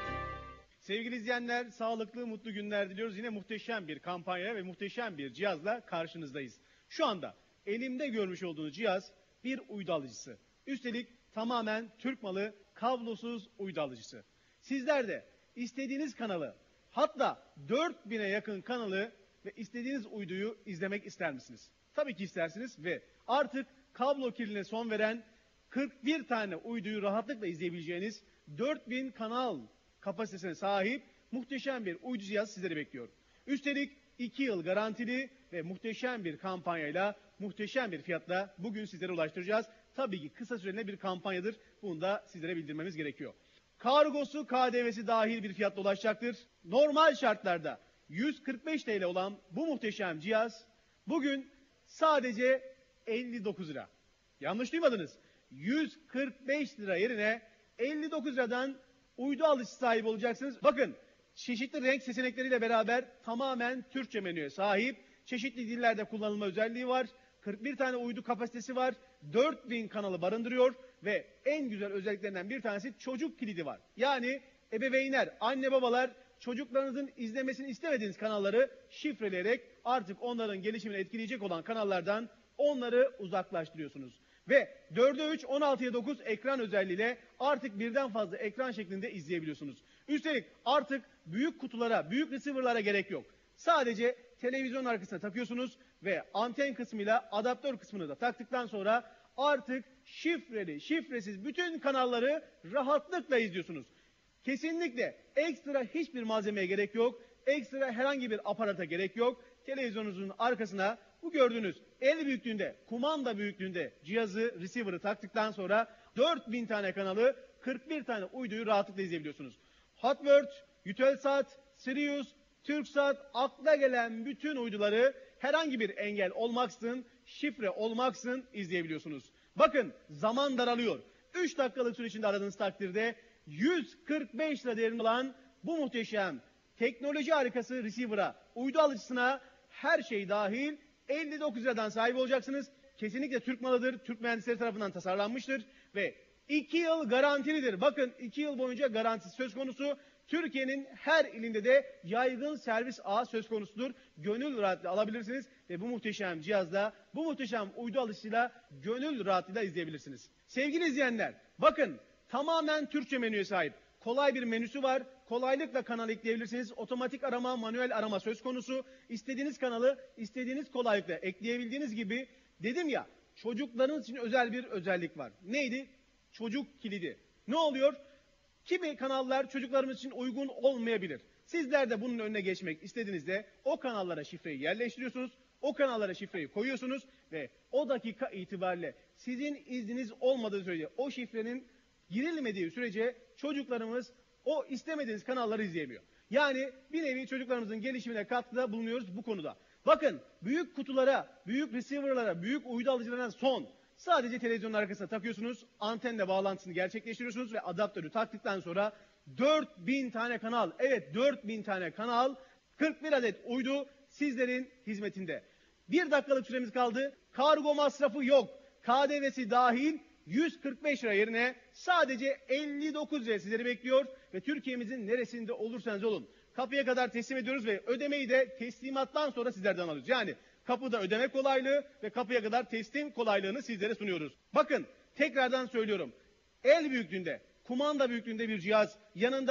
Sevgili izleyenler, sağlıklı, mutlu günler diliyoruz. Yine muhteşem bir kampanya ve muhteşem bir cihazla karşınızdayız. Şu anda elimde görmüş olduğunuz cihaz bir uydu alıcısı. Üstelik tamamen Türk malı, kablosuz uydu alıcısı. Sizler de istediğiniz kanalı, hatta dört bine yakın kanalı ve istediğiniz uyduyu izlemek ister misiniz? Tabii ki istersiniz ve artık kablo kirliliğine son veren kırk bir tane uyduyu rahatlıkla izleyebileceğiniz dört bin kanal kapasitesine sahip muhteşem bir uydu cihaz sizleri bekliyor. Üstelik iki yıl garantili ve muhteşem bir kampanyayla, muhteşem bir fiyatla bugün sizlere ulaştıracağız. Tabii ki kısa süreli bir kampanyadır. Bunu da sizlere bildirmemiz gerekiyor. Kargosu, K D V'si dahil bir fiyatla ulaşacaktır. Normal şartlarda yüz kırk beş TL olan bu muhteşem cihaz bugün sadece elli dokuz lira. Yanlış duymadınız. yüz kırk beş lira yerine elli dokuz liradan uydu alıcısı sahibi olacaksınız. Bakın, çeşitli renk seçenekleriyle beraber tamamen Türkçe menüye sahip. Çeşitli dillerde kullanılma özelliği var. kırk bir tane uydu kapasitesi var. dört bin kanalı barındırıyor ve en güzel özelliklerinden bir tanesi çocuk kilidi var. Yani ebeveynler, anne babalar çocuklarınızın izlemesini istemediğiniz kanalları şifreleyerek artık onların gelişimini etkileyecek olan kanallardan onları uzaklaştırıyorsunuz. Ve dörde üç, on altıya dokuz ekran özelliğiyle artık birden fazla ekran şeklinde izleyebiliyorsunuz. Üstelik artık büyük kutulara, büyük receiver'lara gerek yok. Sadece televizyon arkasına takıyorsunuz ve anten kısmıyla adaptör kısmını da taktıktan sonra artık şifreli, şifresiz bütün kanalları rahatlıkla izliyorsunuz. Kesinlikle ekstra hiçbir malzemeye gerek yok. Ekstra herhangi bir aparata gerek yok. Televizyonunuzun arkasına bu gördüğünüz el büyüklüğünde, kumanda büyüklüğünde cihazı, receiver'ı taktıktan sonra dört bin tane kanalı, kırk bir tane uyduyu rahatlıkla izleyebiliyorsunuz. Hotbird, Eutelsat, Sirius, Türksat, akla gelen bütün uyduları herhangi bir engel olmaksızın, şifre olmaksızın izleyebiliyorsunuz. Bakın, zaman daralıyor. üç dakikalık süre içinde aradığınız takdirde yüz kırk beş lira değerinde olan bu muhteşem teknoloji harikası receiver'a, uydu alıcısına her şey dahil elli dokuz liradan sahip olacaksınız. Kesinlikle Türk malıdır, Türk mühendisleri tarafından tasarlanmıştır ve iki yıl garantilidir. Bakın, iki yıl boyunca garantisi söz konusu. Türkiye'nin her ilinde de yaygın servis ağı söz konusudur. Gönül rahatlığı alabilirsiniz ve bu muhteşem cihazla, bu muhteşem uydu alışıyla gönül rahatlığıyla izleyebilirsiniz. Sevgili izleyenler, bakın, tamamen Türkçe menüye sahip. Kolay bir menüsü var. Kolaylıkla kanal ekleyebilirsiniz. Otomatik arama, manuel arama söz konusu. İstediğiniz kanalı istediğiniz kolaylıkla ekleyebildiğiniz gibi, dedim ya, çocuklarınız için özel bir özellik var. Neydi? Çocuk kilidi. Ne oluyor? Kimi kanallar çocuklarımız için uygun olmayabilir. Sizler de bunun önüne geçmek istediğinizde o kanallara şifreyi yerleştiriyorsunuz. O kanallara şifreyi koyuyorsunuz ve o dakika itibariyle sizin izniniz olmadığı sürece, o şifrenin girilmediği sürece çocuklarımız o istemediğiniz kanalları izleyemiyor. Yani bir nevi çocuklarımızın gelişimine katkıda bulunuyoruz bu konuda. Bakın, büyük kutulara, büyük receiver'lara, büyük uydu alıcılarına son. Sadece televizyonun arkasına takıyorsunuz, antenle bağlantısını gerçekleştiriyorsunuz ve adaptörü taktıktan sonra dört bin tane kanal, evet dört bin tane kanal, kırk bir adet uydu sizlerin hizmetinde. Bir dakikalık süremiz kaldı. Kargo masrafı yok. K D V'si dahil yüz kırk beş lira yerine sadece elli dokuz lira sizleri bekliyor ve Türkiye'mizin neresinde olursanız olun kapıya kadar teslim ediyoruz ve ödemeyi de teslimattan sonra sizlerden alıyoruz. Yani kapıda ödeme kolaylığı ve kapıya kadar teslim kolaylığını sizlere sunuyoruz. Bakın, tekrardan söylüyorum. El büyüklüğünde, kumanda büyüklüğünde bir cihaz, yanında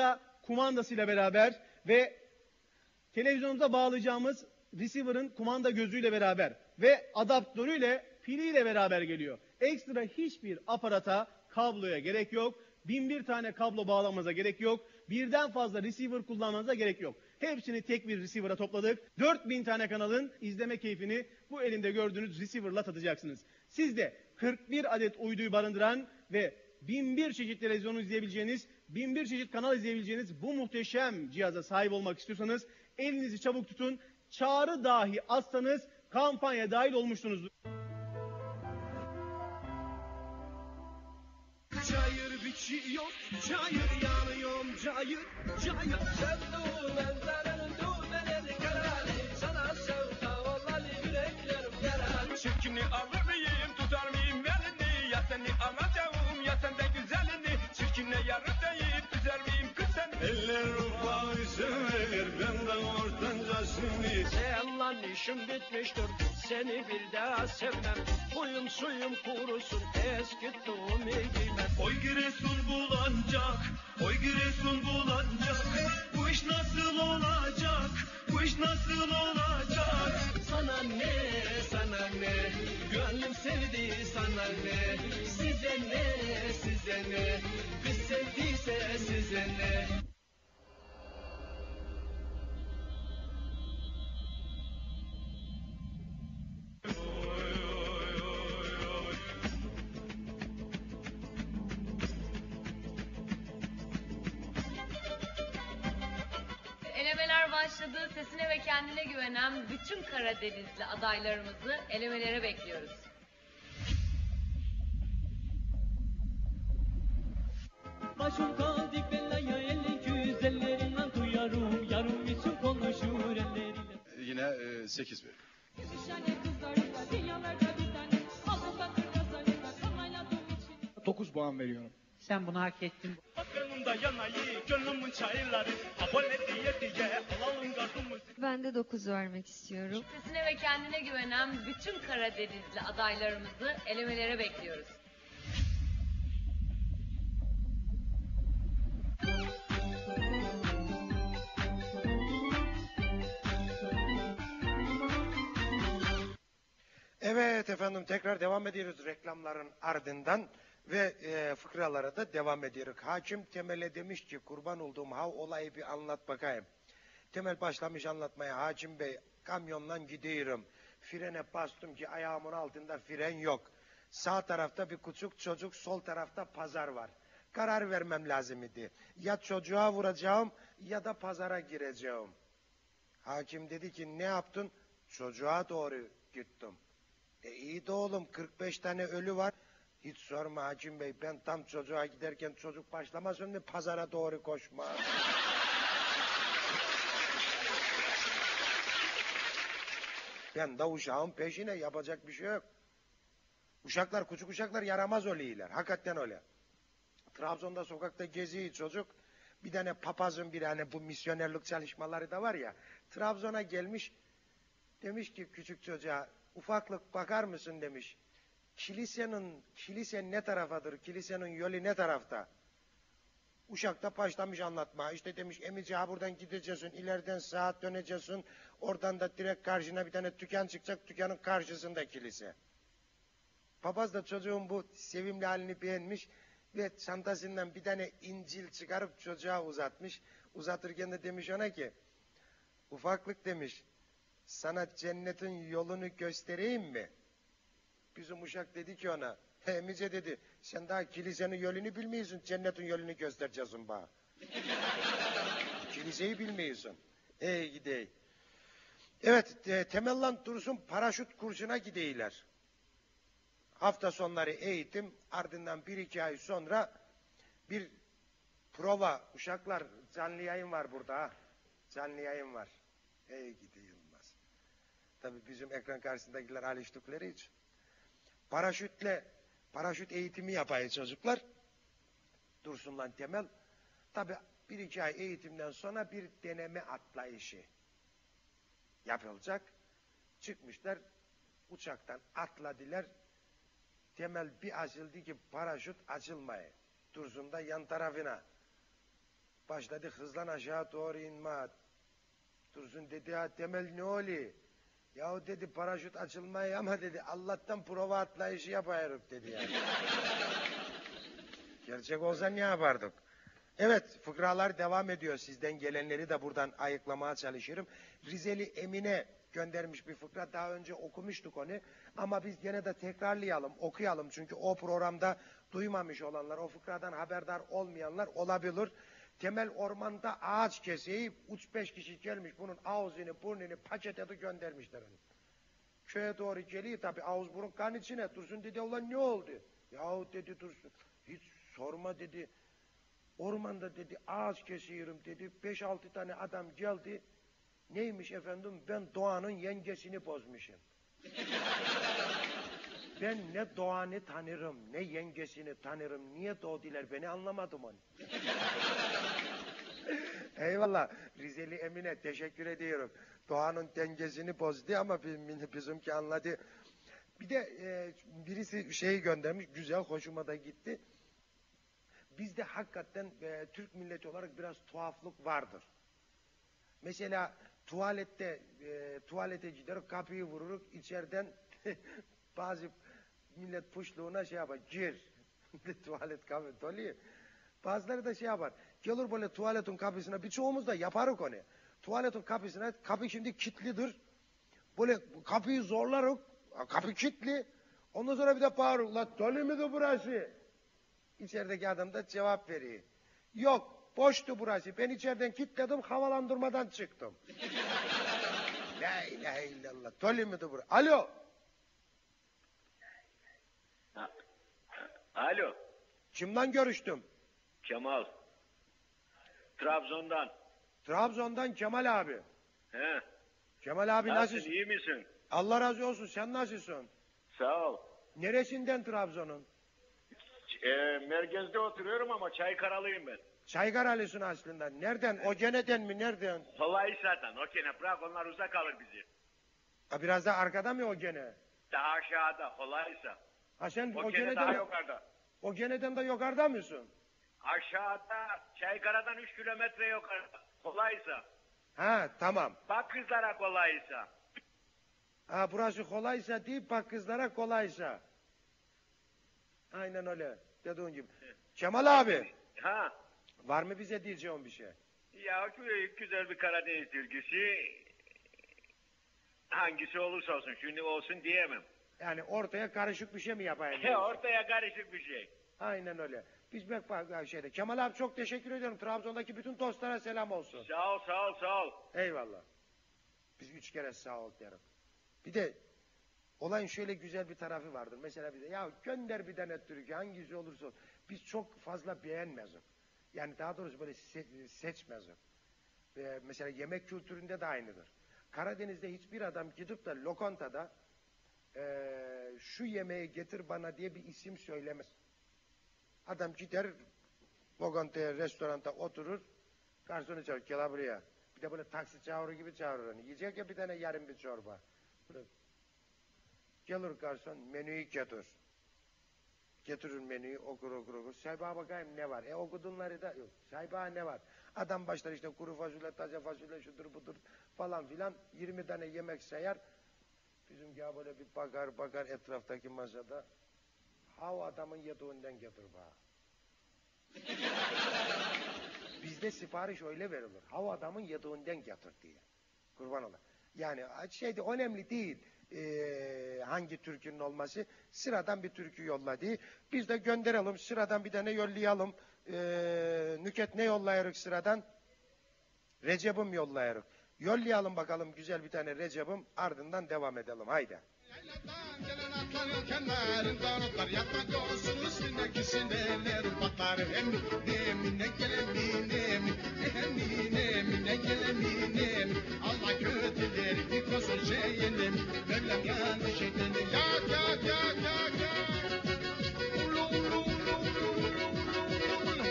kumandasıyla beraber ve televizyonumuza bağlayacağımız receiver'ın kumanda gözüyle beraber ve adaptörüyle, piliyle beraber geliyor. Ekstra hiçbir aparata, kabloya gerek yok. Bin bir tane kablo bağlamanıza gerek yok. Birden fazla receiver kullanmanıza gerek yok. Hepsini tek bir receiver'a topladık. dört bin tane kanalın izleme keyfini bu elimde gördüğünüz receiver'la tadacaksınız. Siz de kırk bir adet uyduyu barındıran ve bin bir çeşit televizyonu izleyebileceğiniz, bin bir çeşit kanal izleyebileceğiniz bu muhteşem cihaza sahip olmak istiyorsanız elinizi çabuk tutun. Çağrı dahi atsanız kampanya dahil olmuşsunuzdur. Çayır biçiyor, çayır yanıyorum, çayır, çayır. Sevduğum ellerin düğmeleri kararlı, sana sevda olanı yüreklerim yaralı. Çirkini alır mıyım, tutar mıyım elini? Ya seni alacağım, ya senden güzelini. Çirkine yarı deyip düzer miyim kız seni? Eller ufağı sever, benden ortancasını. Senin işim bitmiştir, seni bir daha sevmem. Huyum suyum kurusun, eskittiğimi giymem. Oy Giresun bulanacak, oy Giresun bulanacak. Bu iş nasıl olacak, bu iş nasıl olacak? Sana ne, sana ne, gönlüm sevdi sana ne? Size ne, size ne, kız sevdiyse size ne? Elemeler başladı. Sesine ve kendine güvenen bütün Karadenizli adaylarımızı elemelere bekliyoruz. Başım kaldı bellaya elin güzellerinden duyarım. Yarım için konuşur elleriyle. Yine e, sekiz bir. dokuz puan veriyorum. Sen bunu hak ettin. Aklımda yanayı, gönlümün çayırları. Abone diye diye alalım gardımızı. Ben de dokuz vermek istiyorum. Sesine ve kendine güvenen bütün Karadenizli adaylarımızı elemelere bekliyoruz. Evet efendim, tekrar devam ediyoruz reklamların ardından ve e, fıkralara da devam ediyoruz. Hakim Temel'e demiş ki kurban olduğum hav olayı bir anlat bakayım. Temel başlamış anlatmaya. Hakim Bey, kamyonla gidiyorum. Frene bastım ki ayağımın altında fren yok. Sağ tarafta bir küçük çocuk, sol tarafta pazar var. Karar vermem lazım idi. Ya çocuğa vuracağım ya da pazara gireceğim. Hakim dedi ki ne yaptın? Çocuğa doğru gittim. E iyi de oğlum, kırk beş tane ölü var. Hiç sorma Hakim Bey, ben tam çocuğa giderken çocuk başlamasın mı pazara doğru koşma. Ben de uşağın peşine, yapacak bir şey yok. Uşaklar, küçük uşaklar yaramaz oluyorlar. Hakikaten öyle. Trabzon'da sokakta geziyor çocuk. Bir tane papazın bir hani bu misyonerlik çalışmaları da var ya. Trabzon'a gelmiş. Demiş ki küçük çocuğa, ufaklık bakar mısın demiş. Kilisenin, kilise ne tarafadır? Kilisenin yolu ne tarafta? Uşak da başlamış anlatmaya. İşte demiş emici ha buradan gideceksin, ileriden sağa döneceksin. Oradan da direkt karşına bir tane dükkan çıkacak, dükkanın karşısında kilise. Papaz da çocuğun bu sevimli halini beğenmiş ve çantasından bir tane İncil çıkarıp çocuğa uzatmış. Uzatırken de demiş ona ki, ufaklık demiş, sana cennetin yolunu göstereyim mi? Bizim uşak dedi ki ona, emice dedi, sen daha kilisenin yolunu bilmiyorsun, cennetin yolunu göstereceksin bana. Kiliseyi bilmiyorsun. Ey gidey. Evet, e, Temellan Dursun paraşüt kursuna gideyler. Hafta sonları eğitim, ardından bir iki ay sonra bir prova. Uşaklar, canlı yayın var burada ha. Canlı yayın var. Ey gidi Yılmaz. Tabii bizim ekran karşısındakiler alıştıkları için. Paraşütle, paraşüt eğitimi yapıyor çocuklar. Dursun'la Temel. Tabii bir iki ay eğitimden sonra bir deneme atlayışı yapılacak. Çıkmışlar, uçaktan atladılar. Temel bir açıldı ki paraşüt açılmaya. Dursun da yan tarafına. Başladı hızlan aşağı doğru inme. Dursun dedi ya Temel ne oluyor? Yahu dedi paraşüt açılmayı ama dedi Allah'tan prova atlayışı yapıyoruz dedi ya. Gerçek olsa ne yapardık? Evet, fıkralar devam ediyor. Sizden gelenleri de buradan ayıklamaya çalışıyorum. Rizeli Emine göndermiş bir fıkra. Daha önce okumuştuk onu. Ama biz gene de tekrarlayalım, okuyalım. Çünkü o programda duymamış olanlar, o fıkradan haberdar olmayanlar olabilir. Temel ormanda ağaç keseyip üç beş kişi gelmiş bunun ağzını, burnunu paketledi göndermişler onu. Köye doğru geliyor tabi ağız burun kan içine. Dursun dedi ulan ne oldu? Yahu dedi Dursun hiç sorma dedi. Ormanda dedi ağaç kesiyorum dedi. Beş altı tane adam geldi. Neymiş efendim? Ben Doğan'ın yengesini bozmuşum. Ben ne Doğan'ı tanırım, ne yengesini tanırım. Niye doğdular beni anlamadım onu. Eyvallah. Rizeli Emine teşekkür ediyorum. Doğan'ın dengesini bozdu ama bizimki anladı. Bir de e, birisi şeyi göndermiş. Güzel, hoşuma da gitti. Bizde hakikaten e, Türk milleti olarak biraz tuhaflık vardır. Mesela tuvalette e, tuvalete gider kapıyı vururuk içeriden bazı millet puşluğuna şey yapar. Gir. Tuvalet kapı doluyor. Bazıları da şey yapar. Gelir böyle tuvaletin kapısına birçoğumuz da yaparız onu. Tuvaletin kapısına kapı şimdi kilitlidir. Böyle kapıyı zorlarız. Kapı kilitli. Ondan sonra bir de bağırır. La dolu muydu burası? İçerideki adam da cevap veriyor. Yok, boştu burası. Ben içeriden kilitledim, havalandırmadan çıktım. La ilahe illallah. Dolu muydu burası? Alo. Ha. Alo. Kimden görüştüm? Kemal. Trabzon'dan. Trabzon'dan Kemal abi. He. Kemal abi nasılsın? nasılsın? İyi misin? Allah razı olsun. Sen nasılsın? Sağ ol. Neresinden Trabzon'un? E, merkezde oturuyorum ama Çaykaralıyım ben. Çaykaralısın aslında. Nereden? O ceneden mi? Nereden? Kolay zaten. O gene bırak onlar uzak kalır bizi. Ha, biraz da arkada mı o gene? Daha aşağıda kolaysa. Ha sen o, o gene geneden, daha yukarıda. O geneden de yukarıda mısın? Aşağıda Çaykara'dan üç kilometre yukarıda. Kolaysa. Ha tamam. Bak kızlara kolaysa. Ha burası kolaysa değil bak kızlara kolaysa. Aynen öyle. Dediğin gibi. Kemal abi. Ha. Var mı bize diyeceğin bir şey? Ya güzel bir Karadeniz türküsü. Hangisi olursa olsun. Şimdi olsun diyemem. Yani ortaya karışık bir şey mi yapayım? Ortaya karışık bir şey. Aynen öyle. Biz bek şeyde. Kemal abi çok teşekkür ediyorum. Trabzon'daki bütün dostlara selam olsun. Sağ ol, sağ ol, sağ ol. Eyvallah. Biz üç kere sağ ol derim. Bir de olayın şöyle güzel bir tarafı vardır. Mesela bize ya gönder bir tane türkü hangisi olursa olsun. Biz çok fazla beğenmezik. Yani daha doğrusu böyle se seçmezik. Ve mesela yemek kültüründe de aynıdır. Karadeniz'de hiçbir adam gidip de lokantada e, şu yemeği getir bana diye bir isim söylemez. Adam gider lokantaya, restoranda oturur, garsonu çağırır, gel buraya. Bir de böyle taksi çağırır gibi çağırır onu. Yiyecek ya bir tane yarım bir çorba. Böyle. Gelir garson, menüyü getir. Getirir menüyü, okur okur okur. Sahiba bakayım ne var? E okudunları da yok. Sahiba ne var? Adam başlar işte kuru fasulye, taze fasulye, şudur budur falan filan. yirmi tane yemek sayar. Bizim ya böyle bir bakar bakar etraftaki masada. Ha o adamın yediğinden getir bana. Bizde sipariş öyle verilir. Ha o adamın yediğinden getir diye. Kurban ola. Yani şeyde önemli değil. Ee, hangi türkünün olması sıradan bir türkü yolladı. Biz de gönderelim sıradan bir tane yollayalım. Ee, Nüket ne yollayarız sıradan? Recep'im yollayarız. Yollayalım bakalım güzel bir tane Recep'im ardından devam edelim. Haydi. Kenarından otlar yapmak olsun üstündeki sinirler patlar hem nemine geleminem hem nemine geleminem Allah kötüleri bir kozun şeyinim Mevlam yanlış edeni yak yak yak yak yak ulu ulu ulu ulu ulu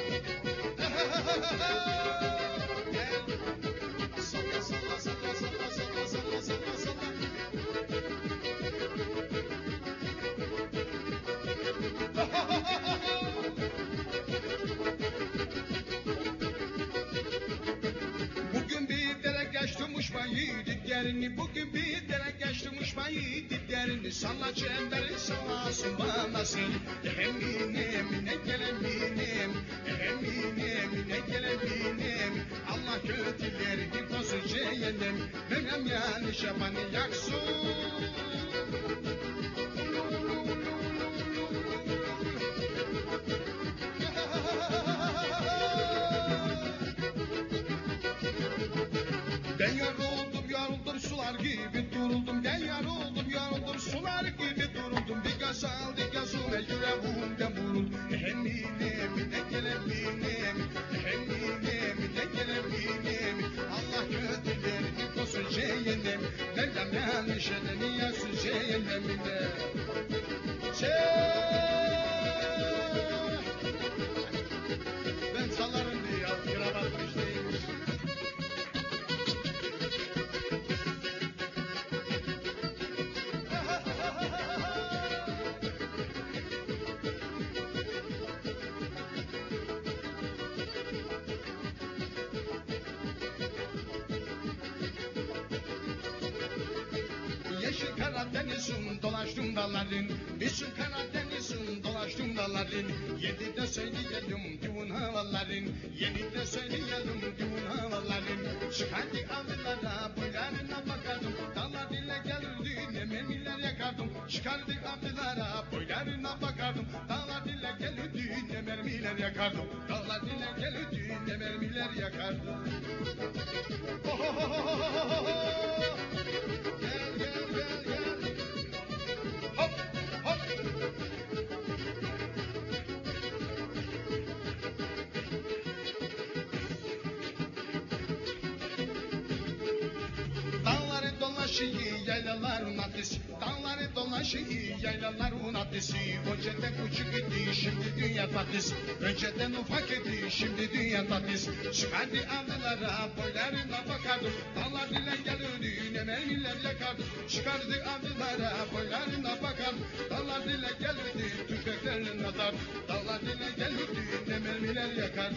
salla salla salla salla salla salla salla salla Salla çemberi sallasın banasın. Eminim ne geleminim. Eminim ne geleminim. Allah kötüleri gitmesin cehennem. Benim yanlış yapanı yaksın. Ben yoruldum yoruldum sular gibi duruldum. Ben yoruldum yoruldum sular gibi duruldum. Bir gaz aldı gazına yüreğimden vuruldum. Eminim ne geleminim. Eminim ne geleminim. Allah kötülerini kosun cehennem. Mevlam yanlış edeni yaksın cehennemine. Ben salarım diye al kravat müjdeymiş. Yeşil Karadeniz'in dolaştım dağların. Bizim Karadeniz'in dolaştım dağların. Yedi de söyleyelim düğün havaların. Yeni de söyleyelim düğün havaların. Çıkardı avlulara boylarına bakardım. Dağlar dile gelirdi ne mermiler yakardım. Çıkardı avlulara boylarına bakardım. Dağlar dile gelirdi ne mermiler yakardım. Dağlar dile gelirdi ne mermiler yakardım. Oh, oh, oh, oh, oh, oh. Gel gel gel gel. Hop hop. Dağları dolaşıyor yaylaların adresi. Dağları dolaşıyor yaylaların adresi. Önceden küçük idi şimdi dünya tatlıs. Önceden ufak idi şimdi dünya tatlıs. Çıkardı avlulara boylarına bakardım. Dağlar dile gelirdi ne mermiler yakardım. Çıkardı avlulara boylarına bakardım. Dağlar dile gelirdi tüfeklerin atar. Dağlar dile gelirdi ne mermiler yakardı.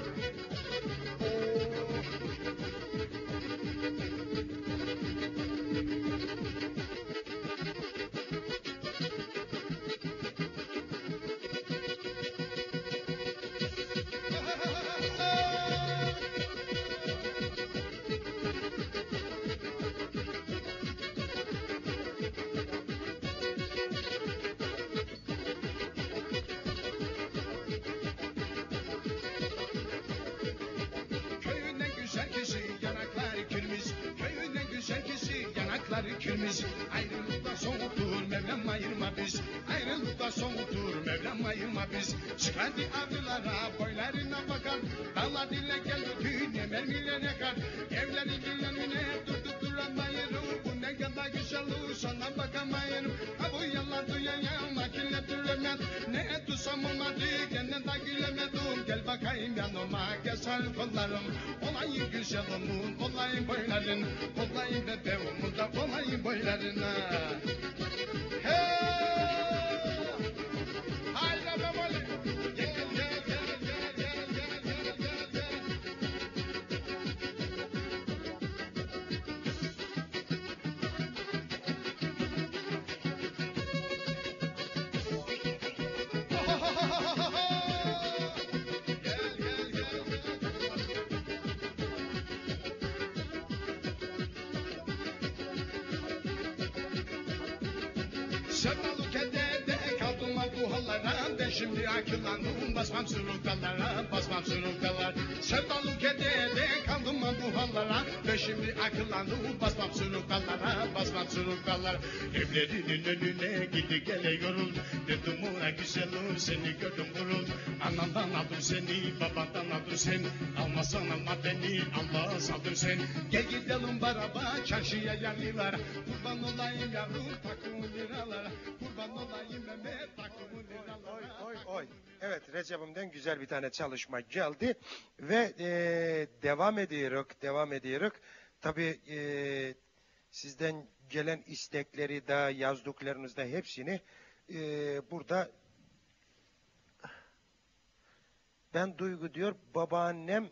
Köyün en güzel kızı yanakları kırmızı. Köyün en güzel kızı yanakları kırmızı. Ayrılıkta soğuktur Mevlam ayırma biz. Ayrılıkta soğuktur Mevlam ayırma biz. Çıkardı avlulara boylarına bakar. Dağlar dile geldi ne mermiler yakar. Evleri güllerine durdu duramayırım. Bu ne kadar güzel sana bakamayırım. Ha bu yalan duyan yana kirletiremem. Ne etusam olmadı kendine de gülemedim. Gel bakayım yanıma keser kollarım. Olayım güzelimin olayım boyların. Olayım bebeğimin de olayım boylarına. Hey! Haydi babali. Gel gel gel gel gel gel gel gel gel. Gel gel gel gel. Sevdalık ederde kaldım bu hallara. Ben şimdi akıllandım basmam sürüktalara. Basmam sürüktalar. Sevdalık ederde kaldım bu hallara. Ben şimdi akıllandım basmam sürüktalara. Basmam sürüktalar. Evlerinin önüne gidi gele yorul. Dedim ona güzelim seni gördüm vurul. Anamdan aldım seni babadan aldım seni. Almasan alma beni Allah'a saldım seni. Gel gidelim beraber çarşıya yanlılar. Kurban olayım yavrum takımı liralara. Kurban olayım Mehmet takımı liralara. Oy oy oy. Evet Recep'imden güzel bir tane çalışma geldi ve e, devam ediyoruz, devam ediyoruz. Tabii e, sizden gelen istekleri de yazdıklarınızda hepsini e, burada ben Duygu diyor babaannem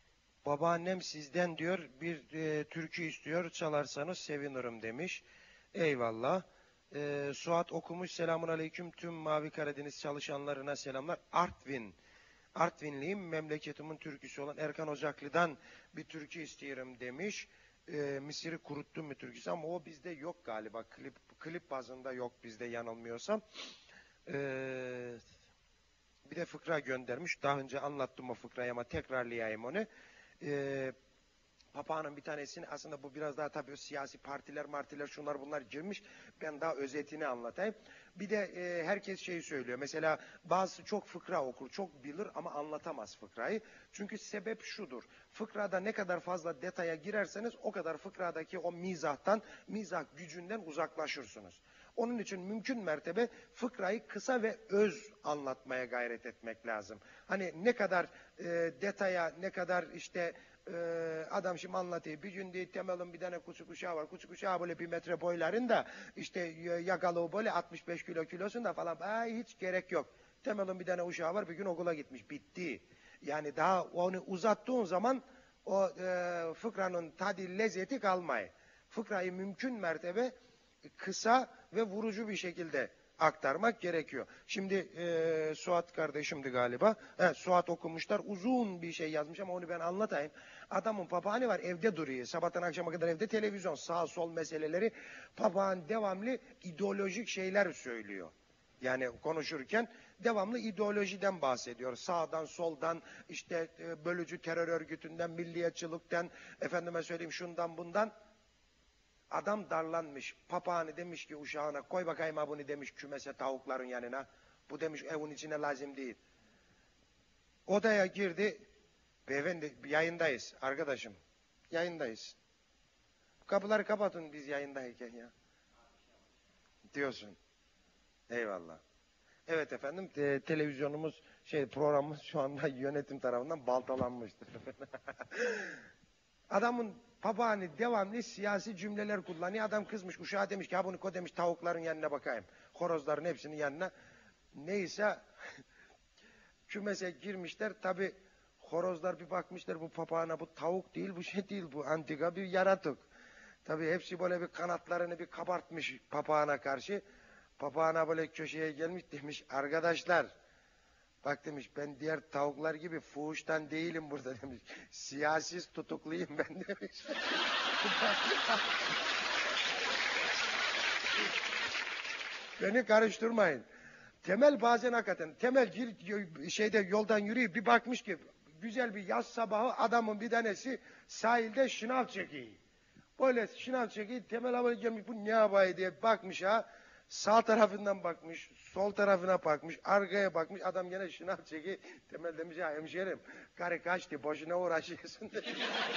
babaannem sizden diyor bir e, türkü istiyor çalarsanız sevinirim demiş. Eyvallah. Ee, Suat okumuş. Selamun aleyküm tüm Mavi Karadeniz çalışanlarına selamlar. Artvin. Artvinliyim. Memleketimin türküsü olan Erkan Ocaklı'dan bir türkü istiyorum demiş. Ee, Misir'i kuruttum mu türküsü ama o bizde yok galiba. Klip, klip bazında yok bizde yanılmıyorsam. Ee, bir de fıkra göndermiş. Daha önce anlattım o fıkrayı ama tekrarlayayım onu. Ee, Papağanın bir tanesini aslında bu biraz daha tabii siyasi partiler martiler şunlar bunlar girmiş. Ben daha özetini anlatayım. Bir de e, herkes şeyi söylüyor. Mesela bazısı çok fıkra okur, çok bilir ama anlatamaz fıkrayı. Çünkü sebep şudur. Fıkrada ne kadar fazla detaya girerseniz o kadar fıkradaki o mizahtan, mizah gücünden uzaklaşırsınız. Onun için mümkün mertebe fıkrayı kısa ve öz anlatmaya gayret etmek lazım. Hani ne kadar e, detaya, ne kadar işte Ee, adam şimdi anlatıyor. Bir gün diye Temel'in bir tane küçük uşağı var. Küçük uşağı böyle bir metre boylarında işte yakalığı böyle altmış beş kilo kilosunda falan. Ay, hiç gerek yok. Temel'in bir tane uşağı var. Bir gün okula gitmiş. Bitti. Yani daha onu uzattığın zaman o e, fıkranın tadı lezzeti kalmıyor. Fıkrayı mümkün mertebe kısa ve vurucu bir şekilde aktarmak gerekiyor. Şimdi e, Suat kardeşimdi galiba. He, Suat okumuşlar. Uzun bir şey yazmış ama onu ben anlatayım. Adamın papağanı var, evde duruyor. Sabahtan akşama kadar evde televizyon, sağ sol meseleleri. Papağan devamlı ideolojik şeyler söylüyor. Yani konuşurken devamlı ideolojiden bahsediyor. Sağdan, soldan, işte e, bölücü terör örgütünden, milliyetçilikten, efendime söyleyeyim şundan bundan. Adam darlanmış. Papağanı demiş ki uşağına koy bakayım ha bunu demiş kümese tavukların yanına. Bu demiş evin içine lazım değil. Odaya girdi. Beyefendi yayındayız arkadaşım. Yayındayız. Kapıları kapatın biz yayındayken ya. Diyorsun. Eyvallah. Evet efendim te televizyonumuz şey programımız şu anda yönetim tarafından baltalanmıştır. Adamın papağanı devamlı siyasi cümleler kullanıyor. Adam kızmış. Uşağı demiş ki ha bunu ko demiş tavukların yanına bakayım. Horozların hepsinin yanına. Neyse kümese girmişler. Tabi horozlar bir bakmışlar bu papağana bu tavuk değil bu şey değil bu antika bir yaratık. Tabi hepsi böyle bir kanatlarını bir kabartmış papağana karşı. Papağana böyle köşeye gelmiş demiş arkadaşlar. Bak demiş ben diğer tavuklar gibi fuhuştan değilim burada demiş. Siyasiz tutukluyum ben demiş. Beni karıştırmayın. Temel bazen hakikaten Temel gir, şeyde yoldan yürüyüp bir bakmış ki güzel bir yaz sabahı adamın bir tanesi sahilde şınav çekiyor. Böyle şınav çekiyor. Temel abi gelmiş bu ne yapayım diye bakmış ha. Sağ tarafından bakmış, sol tarafına bakmış, arkaya bakmış. Adam gene şınav çeki. Temel demiş ya hemşerim, karı kaçtı, boşuna uğraşıyorsun demiş.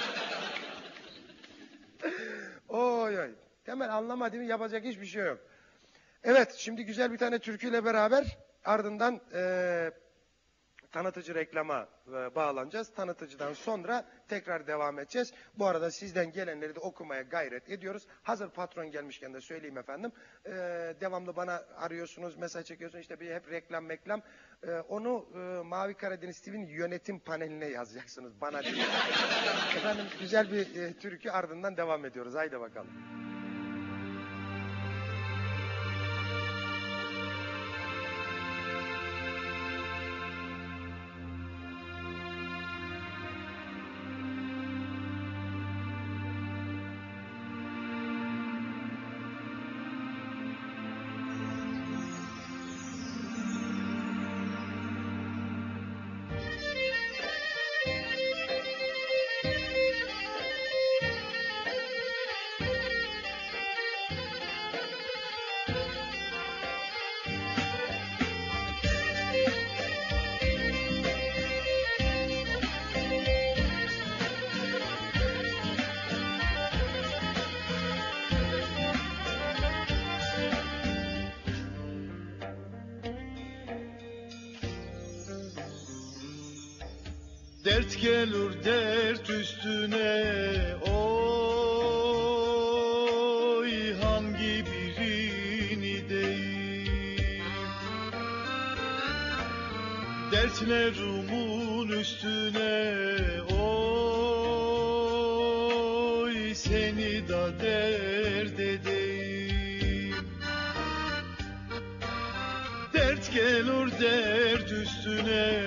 Oy oy. Temel anlamadı mı yapacak hiçbir şey yok. Evet, şimdi güzel bir tane türküyle beraber ardından e, tanıtıcı reklama e, bağlanacağız. Tanıtıcıdan sonra tekrar devam edeceğiz. Bu arada sizden gelenleri de okumaya gayret ediyoruz. Hazır patron gelmişken de söyleyeyim efendim. E, devamlı bana arıyorsunuz, mesaj çekiyorsunuz. İşte bir hep reklam meklam. E, onu e, Mavi Karadeniz T V'nin yönetim paneline yazacaksınız. Bana değil. Efendim güzel bir e, türkü ardından devam ediyoruz. Haydi bakalım. Dert gelir dert üstüne oy hangi birini deyim dertlerimin üstüne oy seni da dert edeyim gelir dert üstüne,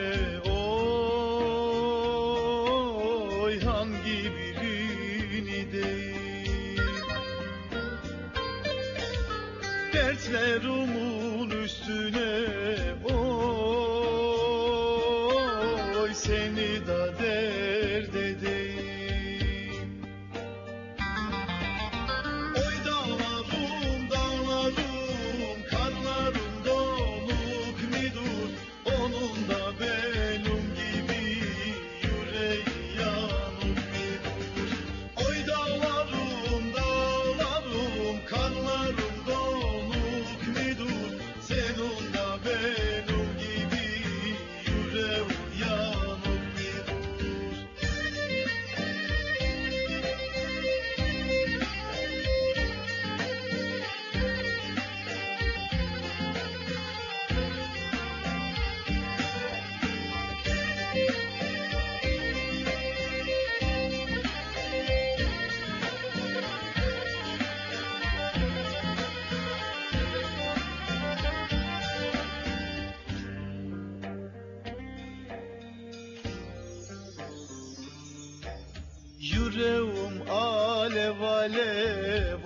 oy hangi birini değil. Dertlerimin üstüne, oy seni da dert edeyim. Oy dağlarım dağlarım, karlarım donuk midur, onun da benim gibi yüreği yanık midur. Oy dağlarım dağlarım, karlarım donuk midur, senin da benim gibi yüreği yanık midur. Yüreğim alev alev,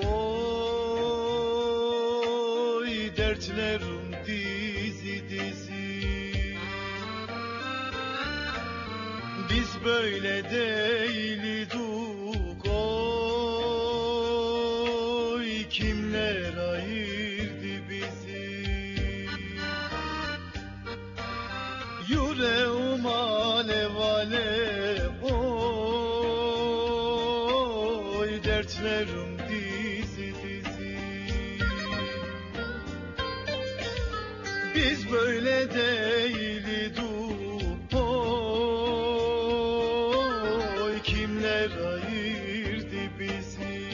oy dertlerim dizi dizi. Biz böyle değildik, oy kimler ayırdı bizi. Yüreğim alev alev, oy dertlerim dizi dizi. Biz böyle değildik, oy kimler ayırdı bizi.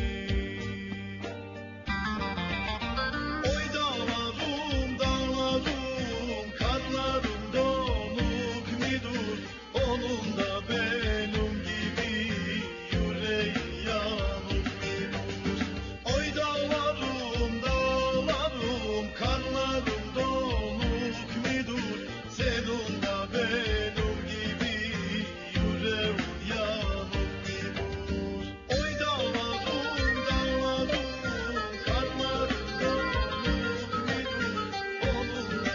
Oy dağlarım dağlarım, karlarım donuk midur, onun da benim gibi yüreği yanık midur. Oy dağlarım dağlarım, karlarım donuk midur, senin da benim gibi yüreği yanık midur. Oy dağlarım dağlarım, karlarım donuk midur, onun da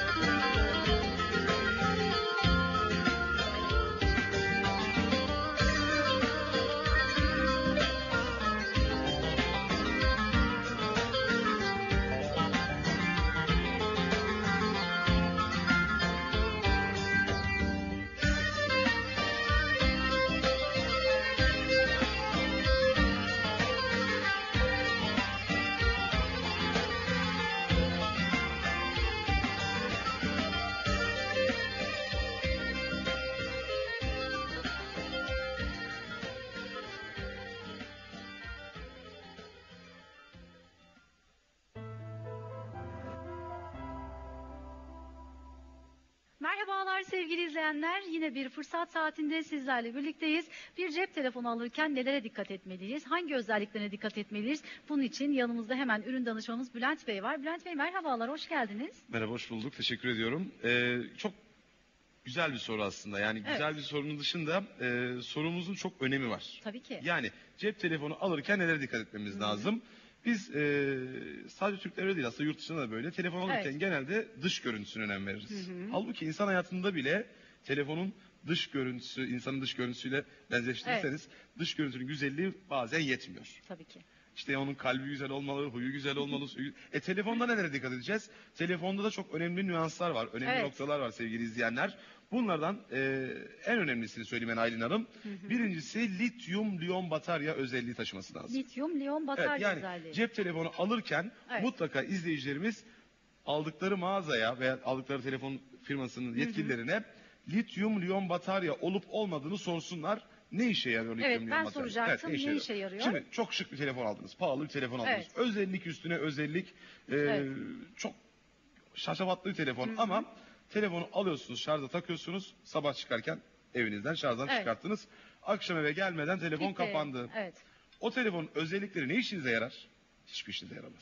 Merhabalar sevgili izleyenler. Yine bir fırsat saatinde sizlerle birlikteyiz. Bir cep telefonu alırken nelere dikkat etmeliyiz? Hangi özelliklerine dikkat etmeliyiz? Bunun için yanımızda hemen ürün danışmamız Bülent Bey var. Bülent Bey merhabalar, hoş geldiniz. Merhaba, hoş bulduk. Teşekkür ediyorum. Ee, çok güzel bir soru aslında. Yani Evet. güzel bir sorunun dışında e, sorumuzun çok önemi var. Tabii ki. Yani cep telefonu alırken nelere dikkat etmemiz lazım? Biz e, sadece Türklere değil, aslında yurt dışında da böyle telefon alırken Evet. genelde dış görüntüsüne önem veririz. Hı hı. Halbuki insan hayatında bile telefonun dış görüntüsü, insanın dış görüntüsüyle benzeştirirseniz dış görüntünün güzelliği bazen yetmiyor. Tabii ki. İşte onun kalbi güzel olmalı, huyu güzel olmalı. suyu... E telefonda nelere dikkat edeceğiz? Telefonda da çok önemli nüanslar var, önemli Evet. noktalar var sevgili izleyenler. Bunlardan e, en önemlisini söyleyeyim ben Aylin Hanım. Hı hı. Birincisi lityum liyon batarya özelliği taşıması lazım. Lityum liyon batarya Evet, yani özelliği. cep telefonu alırken Evet. mutlaka izleyicilerimiz aldıkları mağazaya veya aldıkları telefon firmasının yetkililerine lityum liyon batarya olup olmadığını sorsunlar. Ne işe yarıyor lityum Evet, liyon ben batarya? soracaktım. ne Ne işe işe yarıyor? Şimdi çok şık bir telefon aldınız. Pahalı bir telefon aldınız. Evet. Özellik üstüne özellik. e, Evet. Çok şaşabatlı bir telefon Hı hı. ama telefonu alıyorsunuz, şarja takıyorsunuz. Sabah çıkarken evinizden şarjdan Evet. çıkarttınız. Akşam eve gelmeden telefon Gitti. kapandı. Evet. O telefonun özellikleri ne işinize yarar? Hiçbir işinize yaramaz.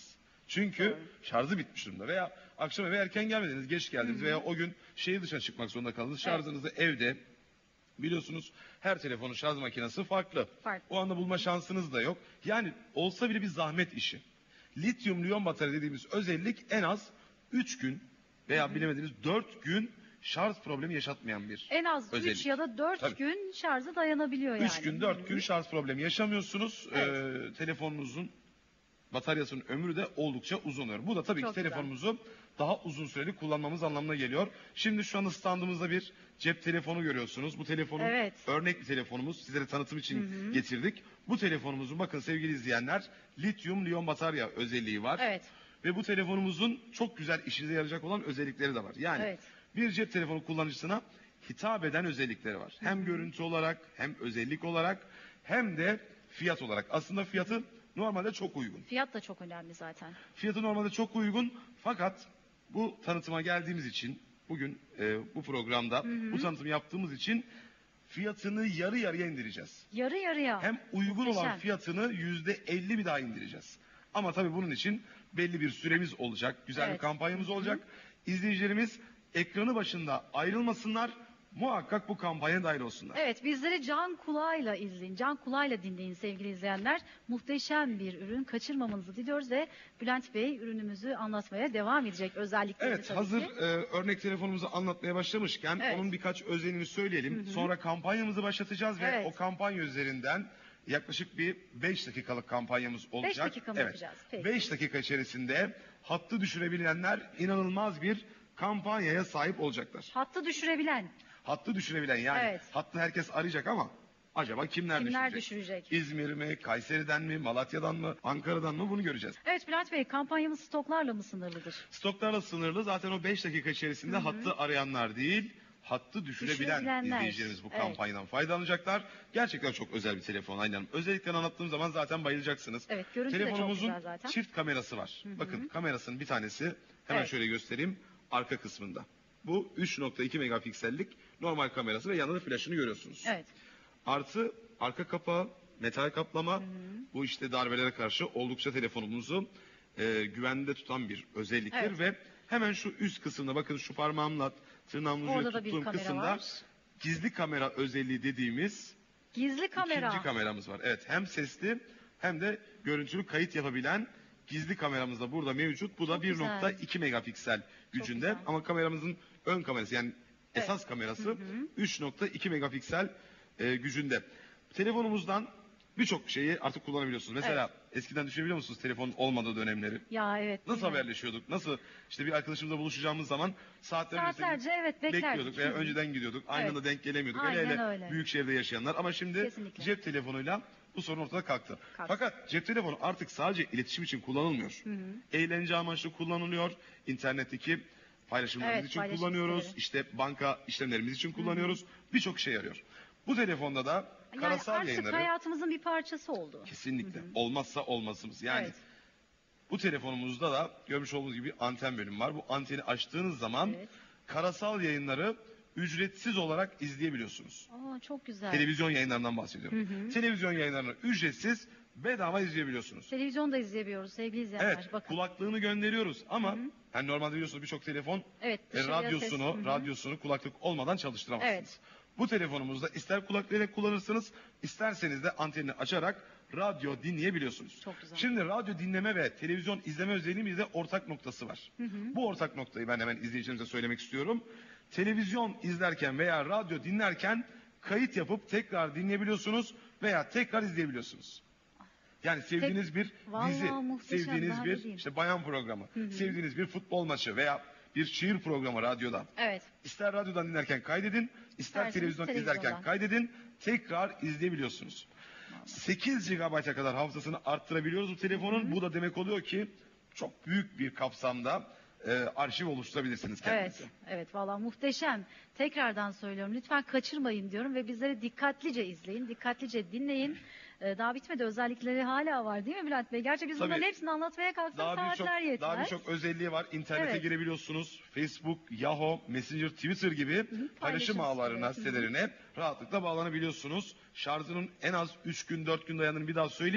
Çünkü Doğru. şarjı bitmiş durumda veya akşam eve erken gelmediniz, geç geldiniz Hı hı. veya o gün şehir dışına çıkmak zorunda kaldınız. Şarjınızı evde, biliyorsunuz her telefonun şarj makinesi farklı. Farklı. O anda bulma şansınız da yok. Yani olsa bile bir zahmet işi. Lityum liyon batarya dediğimiz özellik en az üç gün veya bilemediğiniz dört gün şarj problemi yaşatmayan bir En az özellik. üç ya da dört Tabii. gün şarja dayanabiliyor yani. üç gün dört gün şarj problemi yaşamıyorsunuz. Ee, telefonunuzun bataryasının ömrü de oldukça uzun oluyor. Bu da tabii Çok ki güzel. telefonumuzu daha uzun süreli kullanmamız anlamına geliyor. Şimdi şu anda standımızda bir cep telefonu görüyorsunuz. Bu telefonun Evet. örnek bir telefonumuz. Sizlere tanıtım için Hı hı. getirdik. Bu telefonumuzun bakın sevgili izleyenler lityum liyon batarya özelliği var. Evet. Ve bu telefonumuzun çok güzel işinize yarayacak olan özellikleri de var. Yani Evet. bir cep telefonu kullanıcısına hitap eden özellikleri var. Hem görüntü olarak hem özellik olarak hem de fiyat olarak. Aslında fiyatı normalde çok uygun. Fiyat da çok önemli zaten. Fiyatı normalde çok uygun fakat bu tanıtıma geldiğimiz için bugün e, bu programda Hı hı. bu tanıtımı yaptığımız için fiyatını yarı yarıya indireceğiz. Yarı yarıya. Hem uygun olan Muhteşem. fiyatını yüzde elli bir daha indireceğiz. Ama tabii bunun için belli bir süremiz olacak. Güzel Evet. bir kampanyamız Hı hı. olacak. İzleyicilerimiz ekranı başında ayrılmasınlar. Muhakkak bu kampanyaya dahil olsunlar. Evet, bizleri can kulağıyla izleyin, can kulağıyla dinleyin sevgili izleyenler. Muhteşem bir ürün, kaçırmamanızı diliyoruz ve Bülent Bey ürünümüzü anlatmaya devam edecek özelliklerini Evet, tabii hazır ki. e, örnek telefonumuzu anlatmaya başlamışken Evet. onun birkaç özelliğini söyleyelim. Hı hı. Sonra kampanyamızı başlatacağız ve Evet. o kampanya üzerinden yaklaşık bir beş dakikalık kampanyamız olacak. Beş dakika mı evet. yapacağız? Peki. beş dakika içerisinde hattı düşürebilenler inanılmaz bir kampanyaya sahip olacaklar. Hattı düşürebilen, Hattı düşürebilen yani Evet. hattı herkes arayacak ama acaba kimler, kimler düşürecek? düşürecek? İzmir mi, Kayseri'den mi, Malatya'dan mı, Ankara'dan mı bunu göreceğiz. Evet Bülent Bey, kampanyamız stoklarla mı sınırlıdır? Stoklarla sınırlı. Zaten o beş dakika içerisinde Hı hı. hattı arayanlar değil, hattı düşürebilen Düşürebilenler. izleyicilerimiz bu Evet. kampanyadan faydalanacaklar. Gerçekten çok özel bir telefon aynen. Özellikle anlattığım zaman zaten bayılacaksınız. Evet, görüntü de çok Telefonumuzun güzel zaten. çift kamerası var. Hı hı. Bakın kamerasının bir tanesi hemen Evet. şöyle göstereyim arka kısmında. Bu üç nokta iki megapiksellik normal kamerası ve yanında da flaşını görüyorsunuz. Evet. Artı arka kapağı, metal kaplama. Bu işte darbelere karşı oldukça telefonumuzu e, güvende tutan bir özelliktir Evet. ve hemen şu üst kısımda bakın şu parmağımla tırnağımın Orada ucuyla da bir tuttuğum kamera kısımda var. gizli kamera özelliği dediğimiz Gizli kamera. ikinci kameramız var. Evet, hem sesli hem de görüntülü kayıt yapabilen gizli kameramız da burada mevcut. Bu da Çok güzel. bir nokta iki megapiksel gücünde güzel. ama kameramızın ön kamerası yani Evet. esas kamerası Hı hı. üç nokta iki megapiksel e, gücünde. Telefonumuzdan birçok şeyi artık kullanabiliyorsunuz. Mesela eskiden düşünebiliyor musunuz telefonun olmadığı dönemleri? Ya evet. Nasıl değil mi? haberleşiyorduk? Nasıl işte bir arkadaşımızla buluşacağımız zaman saatler Saatlerce evet beklerdik. bekliyorduk veya Hı hı. önceden gidiyorduk. Aynı Evet. anda denk gelemiyorduk. Aynen hele hele öyle. büyük şehirde yaşayanlar. Ama şimdi Kesinlikle. cep telefonuyla bu sorun ortada kalktı. Kalktı. Fakat cep telefonu artık sadece iletişim için kullanılmıyor. Hı hı. Eğlence amaçlı kullanılıyor. İnternetteki paylaşımlarımız Evet, için paylaşım kullanıyoruz. siteleri. İşte banka işlemlerimiz için kullanıyoruz. Birçok şey yarıyor. Bu telefonda da Yani karasal artık yayınları hayatımızın bir parçası oldu. kesinlikle olmazsa olmazımız. Yani Evet. bu telefonumuzda da görmüş olduğunuz gibi anten bölümü var. Bu anteni açtığınız zaman Evet. karasal yayınları ücretsiz olarak izleyebiliyorsunuz. Aa, çok güzel. Televizyon yayınlarından bahsediyorum. Hı hı. Televizyon yayınlarını ücretsiz bedava izleyebiliyorsunuz. Televizyonda izleyebiliyoruz sevgili izleyenler. Evet, Bakın. kulaklığını gönderiyoruz ama yani normalde biliyorsunuz birçok telefon Evet, e, dışarıya radyosunu, ses- Hı hı. radyosunu kulaklık olmadan çalıştıramazsınız. Evet. Bu telefonumuzda ister kulaklığıyla kullanırsınız, isterseniz de antenini açarak radyo dinleyebiliyorsunuz. Çok güzel. Şimdi radyo dinleme ve televizyon izleme özelliğimizde ortak noktası var. Hı hı. Bu ortak noktayı ben hemen izleyicilerimize söylemek istiyorum. Televizyon izlerken veya radyo dinlerken kayıt yapıp tekrar dinleyebiliyorsunuz veya tekrar izleyebiliyorsunuz. Yani sevdiğiniz bir Vallahi dizi, muhteşem, sevdiğiniz daha bir ne diyeyim. işte bayan programı, Hı hı. sevdiğiniz bir futbol maçı veya bir şiir programı radyoda. Evet. İster radyodan dinlerken kaydedin, ister İsterseniz televizyon televizyondan. izlerken kaydedin, tekrar izleyebiliyorsunuz. sekiz gigabayta kadar hafızasını arttırabiliyoruz bu telefonun. Bu da demek oluyor ki çok büyük bir kapsamda e, arşiv oluşturabilirsiniz kendinize. Evet, evet valla muhteşem. Tekrardan söylüyorum lütfen kaçırmayın diyorum ve bizleri dikkatlice izleyin, dikkatlice dinleyin. Ee, daha bitmedi, özellikleri hala var değil mi Bülent Bey? Gerçi biz Tabii. bunların hepsini anlatmaya kalksak Daha birçok saatler yetmez. daha birçok özelliği var. İnternete Evet. girebiliyorsunuz. Facebook, Yahoo, Messenger, Twitter gibi paylaşım paylaşım ağlarına, siteleri. sitelerine rahatlıkla bağlanabiliyorsunuz. Şarjının en az üç gün dört gün dayandığını bir daha söyleyeyim.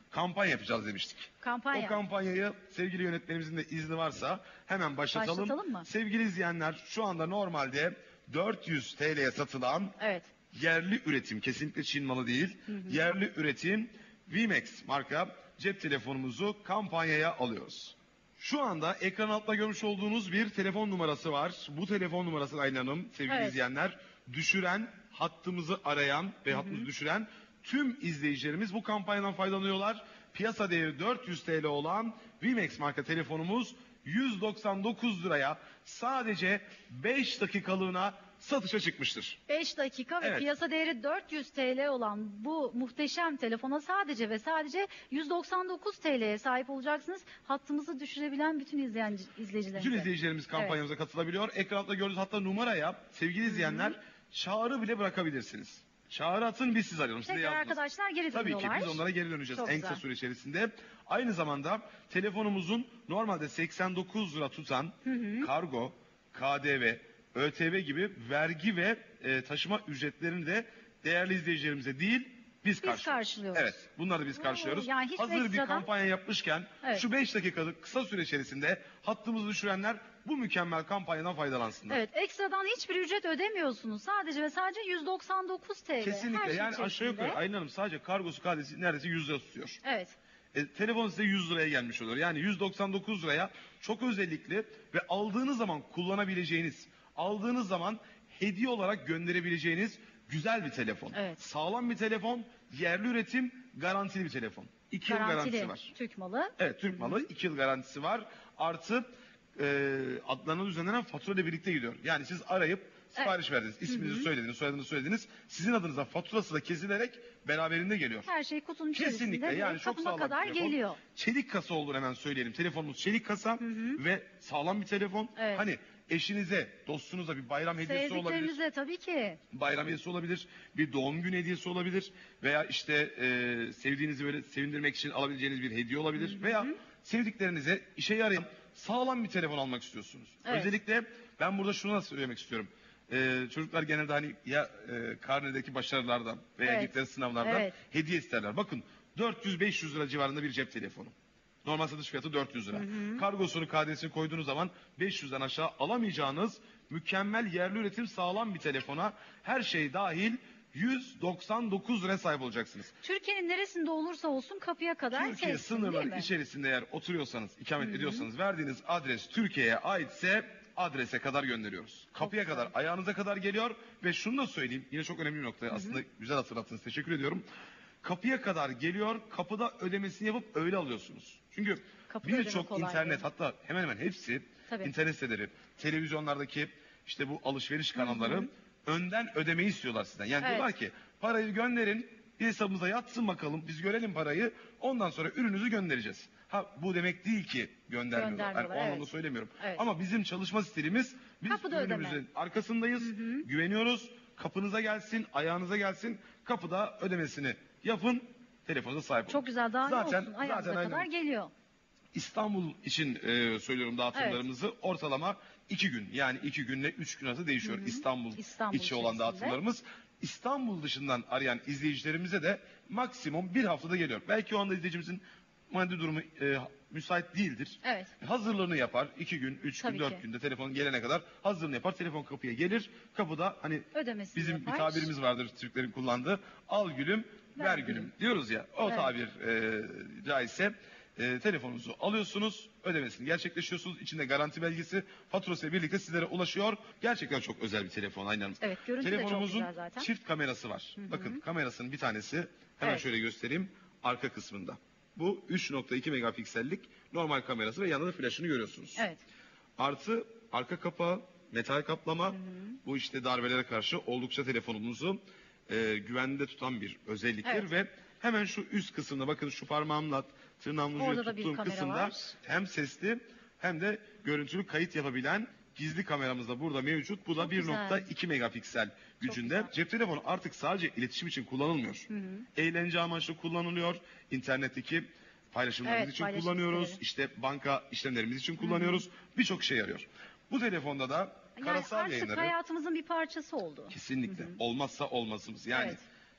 kampanya yapacağız demiştik. Kampanya. O kampanyayı sevgili yönetmenimizin de izni varsa hemen başlatalım. Başlatalım mı? Sevgili izleyenler, şu anda normalde dört yüz T L'ye satılan Evet. yerli üretim, kesinlikle Çin malı değil, Hı hı. yerli üretim VMAX marka cep telefonumuzu kampanyaya alıyoruz. Şu anda ekran altında görmüş olduğunuz bir telefon numarası var. Bu telefon numarası Aylin Hanım, sevgili Evet. izleyenler, düşüren, hattımızı arayan ve hattımızı düşüren tüm izleyicilerimiz bu kampanyadan faydalanıyorlar. Piyasa değeri dört yüz T L olan VMAX marka telefonumuz yüz doksan dokuz liraya sadece beş dakikalığına satışa çıkmıştır. beş dakika ve Evet. piyasa değeri dört yüz T L olan bu muhteşem telefona sadece ve sadece yüz doksan dokuz T L'ye sahip olacaksınız. Hattımızı düşürebilen bütün izleyen izleyicilerimize. Bütün izleyicilerimiz kampanyamıza katılabiliyor. Ekranda gördüğünüz hatta numaraya sevgili izleyenler çağrı bile bırakabilirsiniz. Çağrı atın, biz sizi arayalım. Siz de Tekrar yazdınız. arkadaşlar geri Tabii ki dönüyorlar. biz onlara geri döneceğiz Çok en güzel. kısa süre içerisinde. Aynı zamanda telefonumuzun normalde seksen dokuz lira tutan Hı hı. kargo, K D V, Ö T V gibi vergi ve e, taşıma ücretlerini de değerli izleyicilerimize değil biz, karşılıyoruz. karşılıyoruz. Evet, bunları biz karşılıyoruz. yani hiç Hazır bir ekstradan- kampanya yapmışken Evet. şu beş dakikalık kısa süre içerisinde hattımızı düşürenler bu mükemmel kampanyadan faydalansınlar. Evet, ekstradan hiçbir ücret ödemiyorsunuz. Sadece ve sadece yüz doksan dokuz T L. Her Kesinlikle şey yani aşağı içerisinde. yukarı Aylin Hanım sadece kargosu kadesi neredeyse yüz lira tutuyor. Evet. E, telefon size yüz liraya gelmiş oluyor. Yani yüz doksan dokuz liraya çok özellikli ve aldığınız zaman kullanabileceğiniz, aldığınız zaman hediye olarak gönderebileceğiniz güzel bir telefon. Evet. Sağlam bir telefon, yerli üretim, garantili bir telefon. iki yıl Garantili garantisi var. Türk malı. Evet, Türk malı, iki yıl garantisi var. Artı e, adlarına düzenlenen fatura ile birlikte gidiyor. Yani siz arayıp sipariş verdiniz, isminizi Hı hı. söylediniz, soyadınızı söylediniz. Sizin adınıza faturası da kesilerek beraberinde geliyor. Her şey kutunun içerisinde. Kesinlikle ve yani çok kapıma sağlam kadar bir telefon. geliyor. Çelik kasa olduğunu hemen söyleyelim. Telefonumuz çelik kasa ve sağlam bir telefon. Evet. Hani eşinize, dostunuza bir bayram hediyesi olabilir. Sevdiklerimize tabii ki. Bayram hediyesi olabilir, bir doğum günü hediyesi olabilir veya işte e, sevdiğinizi böyle sevindirmek için alabileceğiniz bir hediye olabilir veya sevdiklerinize işe yarayan sağlam bir telefon almak istiyorsunuz. Evet. Özellikle ben burada şunu da söylemek istiyorum. Ee, çocuklar genelde hani ya e, karnedeki başarılardan veya Evet. girdikleri sınavlardan Evet. hediye isterler. Bakın dört yüz beş yüz lira civarında bir cep telefonu. Normal satış fiyatı dört yüz lira. Hı hı. Kargosunu, K D V'sini koyduğunuz zaman beş yüzden aşağı alamayacağınız mükemmel yerli üretim sağlam bir telefona her şey dahil yüz doksan dokuz liraya sahip olacaksınız. Türkiye'nin neresinde olursa olsun kapıya kadar Türkiye teslim, değil sınırları mi? içerisinde eğer oturuyorsanız, ikamet Hı hı. ediyorsanız verdiğiniz adres Türkiye'ye aitse adrese kadar gönderiyoruz. Kapıya kadar, ayağınıza kadar geliyor ve şunu da söyleyeyim. Yine çok önemli bir nokta. Aslında güzel hatırlattınız. Teşekkür ediyorum. Kapıya kadar geliyor. Kapıda ödemesini yapıp öyle alıyorsunuz. Çünkü Kapıda ödeme birçok kolay internet değil. hatta hemen hemen hepsi Tabii. internet siteleri, televizyonlardaki işte bu alışveriş kanalları önden ödemeyi istiyorlar sizden. Yani Evet. diyorlar ki parayı gönderin, bir hesabımıza yatsın bakalım, biz görelim parayı, ondan sonra ürününüzü göndereceğiz. Ha bu demek değil ki göndermiyorlar. Yani o Göndermiyorlar, anlamda evet. söylemiyorum. Evet. Ama bizim çalışma stilimiz biz Kapıda ürünümüzün ödeme. arkasındayız, güveniyoruz, kapınıza gelsin, ayağınıza gelsin, kapıda ödemesini yapın, telefonunuza sahip olun. Çok güzel, daha Zaten- ne olsun ayağımıza zaten aynen. kadar geliyor. İstanbul için e, söylüyorum dağıtımlarımızı ortalama iki gün yani iki günle üç gün arası değişiyor. Hı hı. İstanbul, İstanbul içi olan içerisinde. dağıtımlarımız. İstanbul dışından arayan izleyicilerimize de maksimum bir haftada geliyor. Belki o anda izleyicimizin maddi durumu e, müsait değildir. Evet. Hazırlığını yapar. iki gün, üç Tabii gün, dört ki. günde telefon gelene kadar hazırlığını yapar. Telefon kapıya gelir. Kapıda hani Ödemesini bizim yapar. bir tabirimiz vardır Türklerin kullandığı. Al gülüm, ver, Ver gülüm. gülüm. diyoruz ya. O Evet. tabir e, caizse e, telefonunuzu alıyorsunuz, ödemesini gerçekleştiriyorsunuz. İçinde garanti belgesi, faturasıyla birlikte sizlere ulaşıyor. Gerçekten çok özel bir telefon aynen. Evet, görüntü de çok Telefonumuzun güzel zaten. çift kamerası var. Hı hı. Bakın kamerasının bir tanesi hemen Evet. şöyle göstereyim. Arka kısmında. Bu üç nokta iki megapiksellik normal kamerası ve yanında da flaşını görüyorsunuz. Evet. Artı arka kapağı, metal kaplama. Bu işte darbelere karşı oldukça telefonumuzu e, güvende tutan bir özelliktir Evet. ve hemen şu üst kısımda bakın şu parmağımla tırnağımın ucuyla Orada da bir tuttuğum kamera kısımda var. hem sesli hem de görüntülü kayıt yapabilen gizli kameramız da burada mevcut. Bu da Çok bir güzel. nokta iki megapiksel gücünde. Cep telefonu artık sadece iletişim için kullanılmıyor. Hı hı. Eğlence amaçlı kullanılıyor. İnternetteki paylaşımlarımız Evet, için paylaşım kullanıyoruz. siteleri. İşte banka işlemlerimiz için kullanıyoruz. Birçok şey yarıyor. Bu telefonda da Yani karasal artık yayınları hayatımızın bir parçası oldu. kesinlikle olmazsa olmazımız. Yani Evet.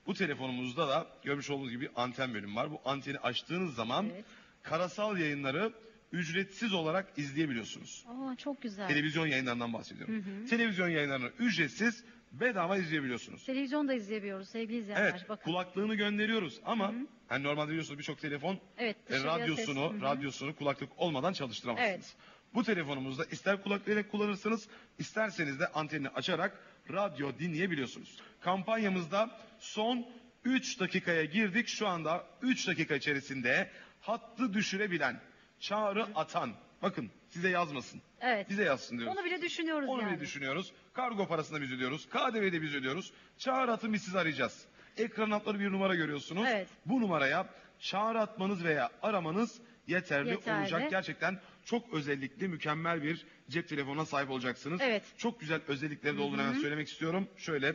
Bu telefonumuzda da görmüş olduğunuz gibi anten bölümü var. Bu anteni açtığınız zaman Evet. karasal yayınları ücretsiz olarak izleyebiliyorsunuz. Aa, çok güzel. Televizyon yayınlarından bahsediyorum. Hı hı. Televizyon yayınlarını ücretsiz, bedava izleyebiliyorsunuz. Televizyon da izleyebiliyoruz sevgili izleyenler. Evet, Bakın. kulaklığını gönderiyoruz ama hani normalde biliyorsunuz birçok telefon Evet, e, dışarıya radyosunu, ses- Hı hı. radyosunu kulaklık olmadan çalıştıramazsınız. Evet. Bu telefonumuzda ister kulaklığıyla kullanırsınız, isterseniz de antenini açarak radyo dinleyebiliyorsunuz. Kampanyamızda son üç dakikaya girdik. Şu anda üç dakika içerisinde hattı düşürebilen, çağrı atan, bakın size yazmasın. Evet. Bize yazsın diyoruz. Onu bile düşünüyoruz Onu yani. bile düşünüyoruz. Kargo parasını biz ödüyoruz. K D V'de biz ödüyoruz. Çağrı atın biz sizi arayacağız. Ekran altları bir numara görüyorsunuz. Evet. Bu numaraya çağrı atmanız veya aramanız yeterli, Yeterli. olacak. Gerçekten çok özellikli, mükemmel bir cep telefonuna sahip olacaksınız. Evet. Çok güzel özellikleri de olduğunu Hı hı. hemen söylemek istiyorum. Şöyle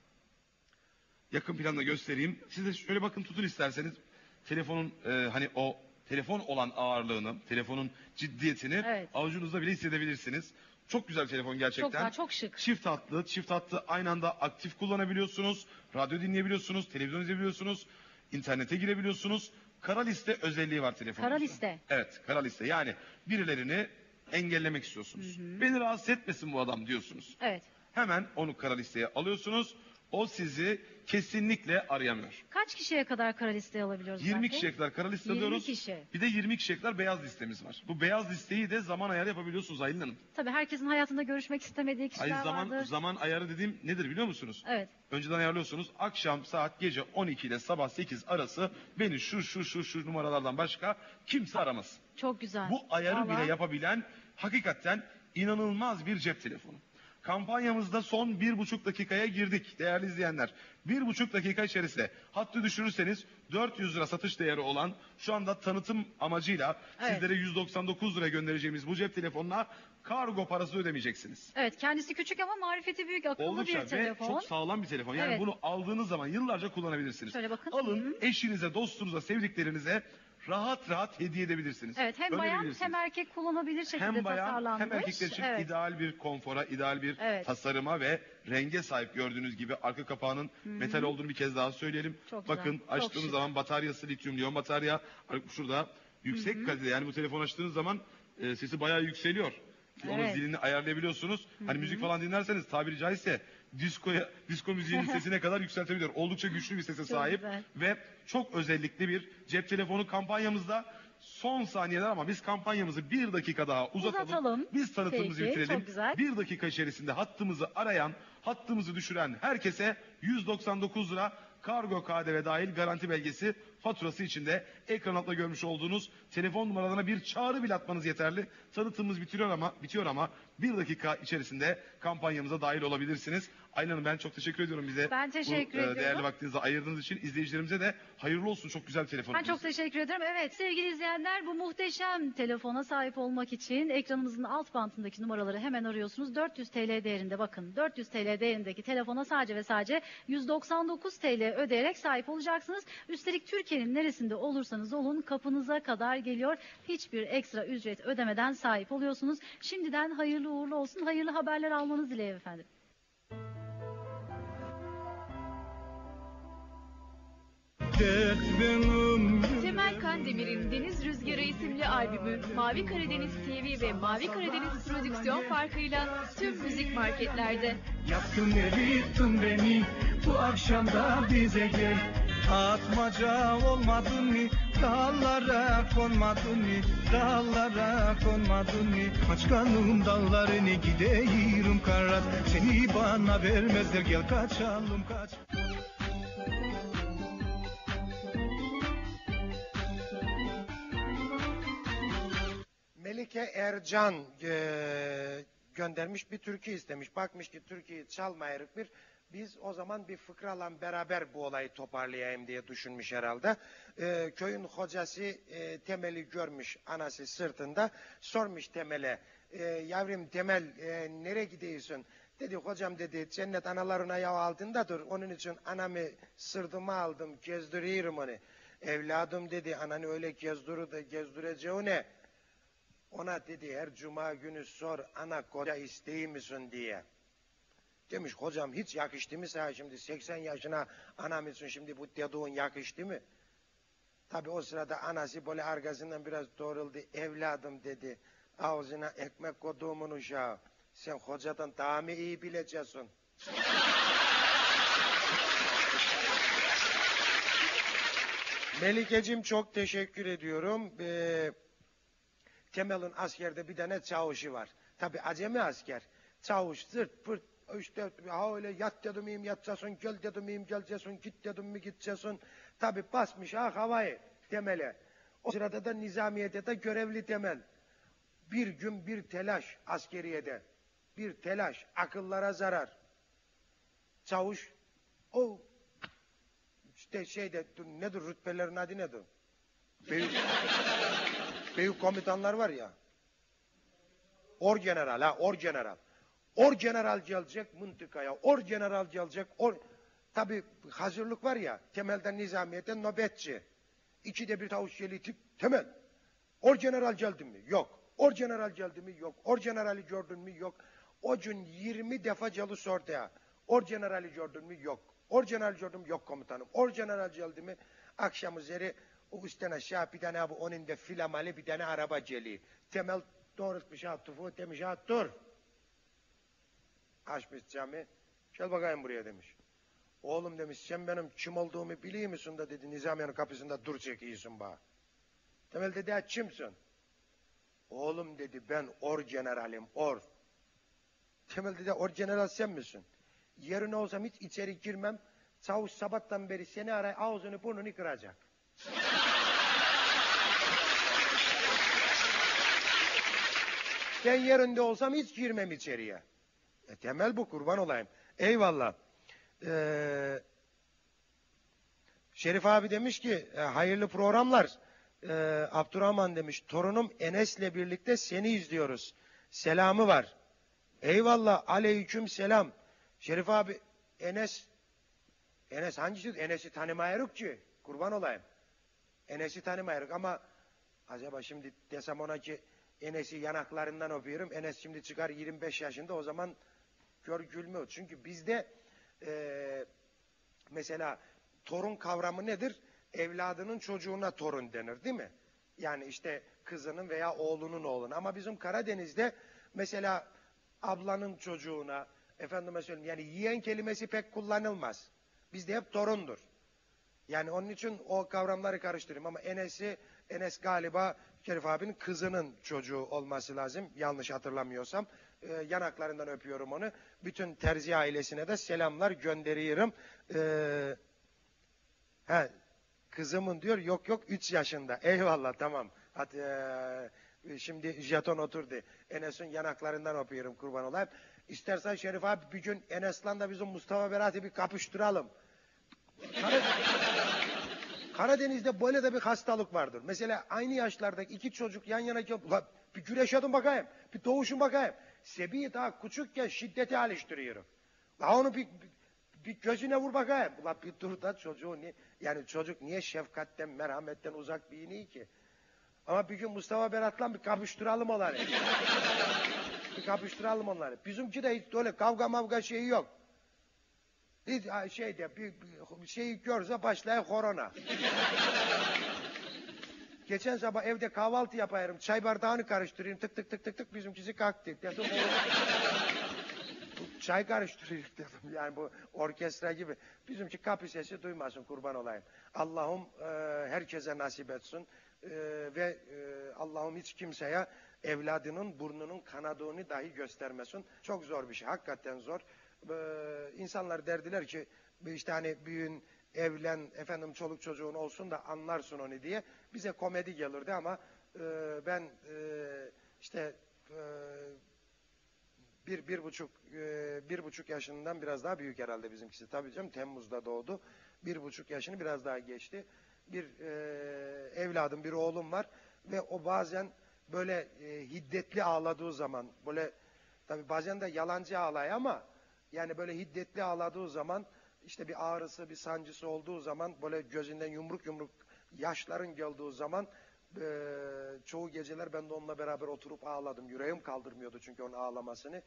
yakın planda göstereyim. Siz de şöyle bakın, tutun isterseniz. Telefonun e, hani o telefon olan ağırlığını, telefonun ciddiyetini Evet. avucunuzda bile hissedebilirsiniz. Çok güzel bir telefon gerçekten. Çok güzel, çok şık. Çift hatlı, çift hattı aynı anda aktif kullanabiliyorsunuz. Radyo dinleyebiliyorsunuz, televizyon izleyebiliyorsunuz, internete girebiliyorsunuz. Kara liste özelliği var telefonunuzda. Kara liste. Evet, kara liste. Yani birilerini engellemek istiyorsunuz. Beni rahatsız etmesin bu adam diyorsunuz. Evet. Hemen onu kara listeye alıyorsunuz. O sizi kesinlikle arayamıyor. Kaç kişiye kadar kara listeye alabiliyoruz? yirmi belki? kişiye kadar kara liste yirmi alıyoruz. kişi. Bir de yirmi kişiye kadar beyaz listemiz var. Bu beyaz listeyi de zaman ayarı yapabiliyorsunuz Aylin Hanım. Tabii herkesin hayatında görüşmek istemediği kişiler Hayır, zaman vardır. zaman ayarı dediğim nedir biliyor musunuz? Evet. Önceden ayarlıyorsunuz. Akşam saat gece on iki ile sabah sekiz arası beni şu şu şu şu numaralardan başka kimse aramaz. Çok güzel. Bu ayarı Vallahi. bile yapabilen hakikaten inanılmaz bir cep telefonu. Kampanyamızda son bir buçuk dakikaya girdik değerli izleyenler. Bir buçuk dakika içerisinde hattı düşürürseniz dört yüz lira satış değeri olan, şu anda tanıtım amacıyla Evet. sizlere yüz doksan dokuz liraya göndereceğimiz bu cep telefonuna kargo parası ödemeyeceksiniz. Evet, kendisi küçük ama marifeti büyük, akıllı Oldukça bir ve telefon. çok sağlam bir telefon. Yani Evet. bunu aldığınız zaman yıllarca kullanabilirsiniz. Şöyle bakın. Alın, eşinize, dostunuza, sevdiklerinize rahat rahat hediye edebilirsiniz. Evet, hem bayan Önerebilirsiniz. hem erkek kullanabilir şekilde Hem bayan tasarlanmış. hem erkekler için Evet. ideal bir konfora, ideal bir Evet. tasarıma ve renge sahip. Gördüğünüz gibi arka kapağının Hı hı. metal olduğunu bir kez daha söyleyelim. Çok güzel, Bakın çok açtığınız şık. zaman bataryası lityum iyon batarya. Şurada yüksek Hı hı. kalitede, yani bu telefonu açtığınız zaman e, sesi bayağı yükseliyor. Onun Evet. zilini ayarlayabiliyorsunuz. Hı Hani hı. müzik falan dinlerseniz tabiri caizse diskoya, disko müziğinin sesine kadar yükseltebiliyor. Oldukça güçlü bir sese Çok sahip güzel. ve çok özellikli bir cep telefonu. Kampanyamızda son saniyeler ama biz kampanyamızı bir dakika daha uzatalım. Uzatalım. Biz tanıtımımızı Peki, bitirelim. çok güzel. Bir dakika içerisinde hattımızı arayan, hattımızı düşüren herkese yüz doksan dokuz lira kargo K D V dahil garanti belgesi faturası içinde ekran altında görmüş olduğunuz telefon numaralarına bir çağrı bile atmanız yeterli. Tanıtımımız bitiriyor ama bitiyor ama bir dakika içerisinde kampanyamıza dahil olabilirsiniz. Aylin Hanım, ben çok teşekkür ediyorum bize Ben teşekkür bu e, ediyorum. değerli vaktinizi ayırdığınız için. İzleyicilerimize de hayırlı olsun, çok güzel bir telefon. Ben çok teşekkür ederim. Evet sevgili izleyenler, bu muhteşem telefona sahip olmak için ekranımızın alt bantındaki numaraları hemen arıyorsunuz. dört yüz T L değerinde, bakın dört yüz T L değerindeki telefona sadece ve sadece yüz doksan dokuz T L ödeyerek sahip olacaksınız. Üstelik Türkiye'nin neresinde olursanız olun kapınıza kadar geliyor. Hiçbir ekstra ücret ödemeden sahip oluyorsunuz. Şimdiden hayırlı uğurlu olsun. Hayırlı haberler almanız dileğiyle efendim. Temel Kandemir'in Deniz Rüzgarı isimli albümü Mavi Karadeniz T V ve Mavi Karadeniz Prodüksiyon farkıyla tüm müzik marketlerde. Yaktın erittin beni bu akşamda bize gel. Atmaca olmadın mı? Dağlara konmadın mı? Dağlara konmadın mı? Kaç kanım dağlarını gideyim karat. Seni bana vermezler, gel kaçalım kaç. Melike Ercan eee, göndermiş, bir türkü istemiş. Bakmış ki türküyü çalmayırık bir. Biz o zaman bir fıkralan beraber bu olayı toparlayayım diye düşünmüş herhalde. Eee, köyün hocası eee, Temel'i görmüş anası sırtında. Sormuş Temel'e, eee, yavrum Temel eee, nereye gidiyorsun? Dedi hocam dedi cennet analarına yav altındadır. Onun için anamı sırtıma aldım, gezdiriyorum onu. Evladım dedi ananı öyle gezdirir gezdireceğine. Ona dedi her cuma günü sor ana koca isteği misin diye. Demiş hocam hiç yakıştı mı sana şimdi seksen yaşına anamısın şimdi bu dediğin yakıştı mı? Tabi o sırada anası böyle arkasından biraz doğruldu. Evladım dedi. Ağzına ekmek koduğumun uşağı. Sen hocadan daha mı iyi bileceksin? Melikeciğim çok teşekkür ediyorum. Ee, Temel'in askerde bir tane çavuşu var. Tabi acemi asker. Çavuş zırt pırt işte ha öyle yat dedim miyim yatacaksın, gel dedim miyim geleceksin, git dedim mi gideceksin. Tabi basmış ha havayı Temel'e. O sırada da nizamiyede de görevli Temel. Bir gün bir telaş askeriyede. Bir telaş, akıllara zarar. Çavuş, o işte şeyde, nedir rütbelerin adı nedir? Büyük, büyük komutanlar var ya. Orgeneral ha, orgeneral. Orgeneral gelecek mıntıkaya, orgeneral gelecek, or... Tabi hazırlık var ya, Temel'den nizamiyete nöbetçi. İkide bir tavuş geliyor tip, Temel. Orgeneral geldi mi? Yok. Orgeneral geldi mi? Yok. Orgenerali gördün mü? Yok. O gün yirmi defa calı sordu ya. Orgenerali gördün mü? Yok. Orgeneral gördüm mü? Yok komutanım. Orgeneral geldi mi? Akşam üzeri o üstten aşağı bir tane abi onun da filamalı bir tane araba geliyor. Temel doğrultmuş ha tufu demiş ha dur. Açmış cami. Gel bakayım buraya demiş. Oğlum demiş sen benim kim olduğumu biliyor musun da dedi Nizamiye'nin kapısında dur çekiyorsun bana. Temel dedi ha kimsin? Oğlum dedi ben orgeneralim or. Temel dedi orgeneral sen misin? Yerine olsam hiç içeri girmem. Çavuş sabahtan beri seni aray ağzını burnunu kıracak. Ben yerinde olsam hiç girmem içeriye. E, Temel bu kurban olayım. Eyvallah. Ee, Şerif abi demiş ki e, hayırlı programlar. Ee, Abdurrahman demiş torunum Enes'le birlikte seni izliyoruz. Selamı var. Eyvallah aleyküm selam. Şerif abi Enes Enes hangisi? Enes'i tanımayırık ki. Kurban olayım. Enes'i tanımayırık ama acaba şimdi desem ona ki Enes'i yanaklarından öpüyorum. Enes şimdi çıkar yirmi beş yaşında o zaman gör gülmüyor. Çünkü bizde e, mesela torun kavramı nedir? Evladının çocuğuna torun denir değil mi? Yani işte kızının veya oğlunun oğluna. Ama bizim Karadeniz'de mesela ablanın çocuğuna, efendime söyleyeyim yani yeğen kelimesi pek kullanılmaz. Bizde hep torundur. Yani onun için o kavramları karıştırıyorum ama Enes'i, Enes galiba Şerif abinin kızının çocuğu olması lazım. Yanlış hatırlamıyorsam. Ee, yanaklarından öpüyorum onu. Bütün Terzi ailesine de selamlar gönderiyorum. Ee, he, kızımın diyor yok yok üç yaşında. Eyvallah tamam. Hadi, e, şimdi jeton oturdu. Enes'in yanaklarından öpüyorum kurban olayım. İstersen Şerif abi bir gün Enes'le de bizim Mustafa Berat'ı bir kapıştıralım. Karadeniz'de böyle de bir hastalık vardır. Mesela aynı yaşlardaki iki çocuk yan yana bir güreş edin bakayım. Bir doğuşun bakayım. Sebi daha küçükken şiddete alıştırıyorum. La onu bir, bir, bir gözüne vur bakayım. Ulan bir dur da çocuğu niye, yani çocuk niye şefkatten, merhametten uzak bir iğneyi ki? Ama bir gün Mustafa Berat'la bir kapıştıralım onları. bir kapıştıralım onları. Bizimki de hiç öyle kavga mavga şeyi yok. Hiç şeyde bir, bir şeyi görse başlaya korona. Geçen sabah evde kahvaltı yapayım. Çay bardağını karıştırayım. Tık tık tık tık tık bizimkisi kalktı. Dedim, çay karıştırayım dedim. Yani bu orkestra gibi. Bizimki kapı sesi duymasın kurban olayım. Allah'ım e, herkese nasip etsin. E, ve e, Allah'ım hiç kimseye evladının burnunun kanadığını dahi göstermesin. Çok zor bir şey. Hakikaten zor. Ee, insanlar derdiler ki işte hani büyün evlen efendim çoluk çocuğun olsun da anlarsın onu diye bize komedi gelirdi ama e, ben e, işte e, bir bir buçuk e, bir buçuk yaşından biraz daha büyük herhalde bizimkisi tabii canım Temmuz'da doğdu bir buçuk yaşını biraz daha geçti bir e, evladım bir oğlum var ve o bazen böyle e, hiddetli ağladığı zaman böyle tabii bazen de yalancı ağlay ama yani böyle hiddetli ağladığı zaman işte bir ağrısı, bir sancısı olduğu zaman böyle gözünden yumruk yumruk yaşların geldiği zaman e, çoğu geceler ben de onunla beraber oturup ağladım. Yüreğim kaldırmıyordu çünkü onun ağlamasını.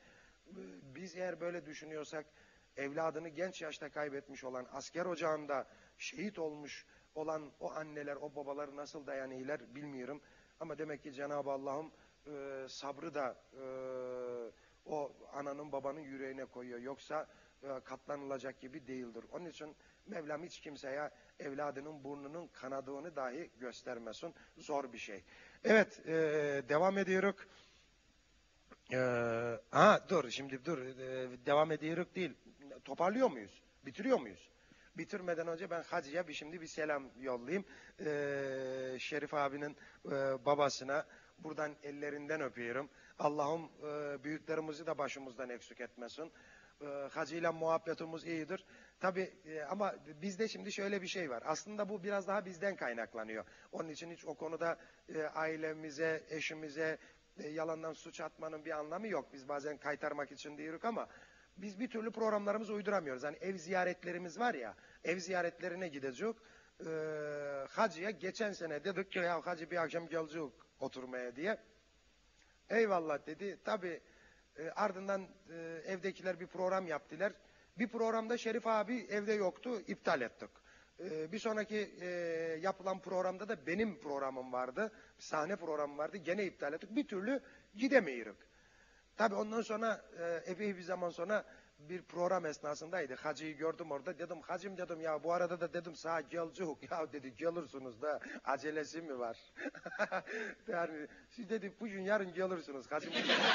biz eğer böyle düşünüyorsak evladını genç yaşta kaybetmiş olan, asker ocağında şehit olmuş olan o anneler, o babalar nasıl dayanıyorlar bilmiyorum. Ama demek ki Cenab-ı Allah'ım e, sabrı da e, o ananın babanın yüreğine koyuyor. Yoksa e, katlanılacak gibi değildir. Onun için Mevlam hiç kimseye evladının burnunun kanadığını dahi göstermesin. Zor bir şey. Evet, e, devam ediyoruz. Ee, ha dur şimdi dur ee, devam ediyoruz değil, toparlıyor muyuz, bitiriyor muyuz? Bitirmeden önce ben Hacı'ya bir şimdi bir selam yollayayım. Ee, Şerif abinin e, babasına buradan ellerinden öpüyorum. Allah'ım e, büyüklerimizi de başımızdan eksik etmesin. E, Hacı ile muhabbetimiz iyidir. Tabii e, ama bizde şimdi şöyle bir şey var. Aslında bu biraz daha bizden kaynaklanıyor. Onun için hiç o konuda e, ailemize, eşimize e, yalandan suç atmanın bir anlamı yok. Biz bazen kaytarmak için diyoruz ama biz bir türlü programlarımızı uyduramıyoruz. Hani ev ziyaretlerimiz var ya, ev ziyaretlerine gidecek. E, Hacı'ya geçen sene dedik ki ya Hacı bir akşam gelecek oturmaya diye. Eyvallah dedi. Tabii e, ardından e, evdekiler bir program yaptılar. Bir programda Şerif abi evde yoktu, iptal ettik. E, bir sonraki e, yapılan programda da benim programım vardı, sahne programım vardı, gene iptal ettik. Bir türlü gidemiyoruz. Tabii ondan sonra e, epey bir zaman sonra bir program esnasındaydı. Hacı'yı gördüm orada. Dedim Hacım dedim ya bu arada da dedim sağa gelecek. Ya dedi gelirsiniz da acelesi mi var? Yani siz dedi bugün yarın gelirsiniz. Hacım.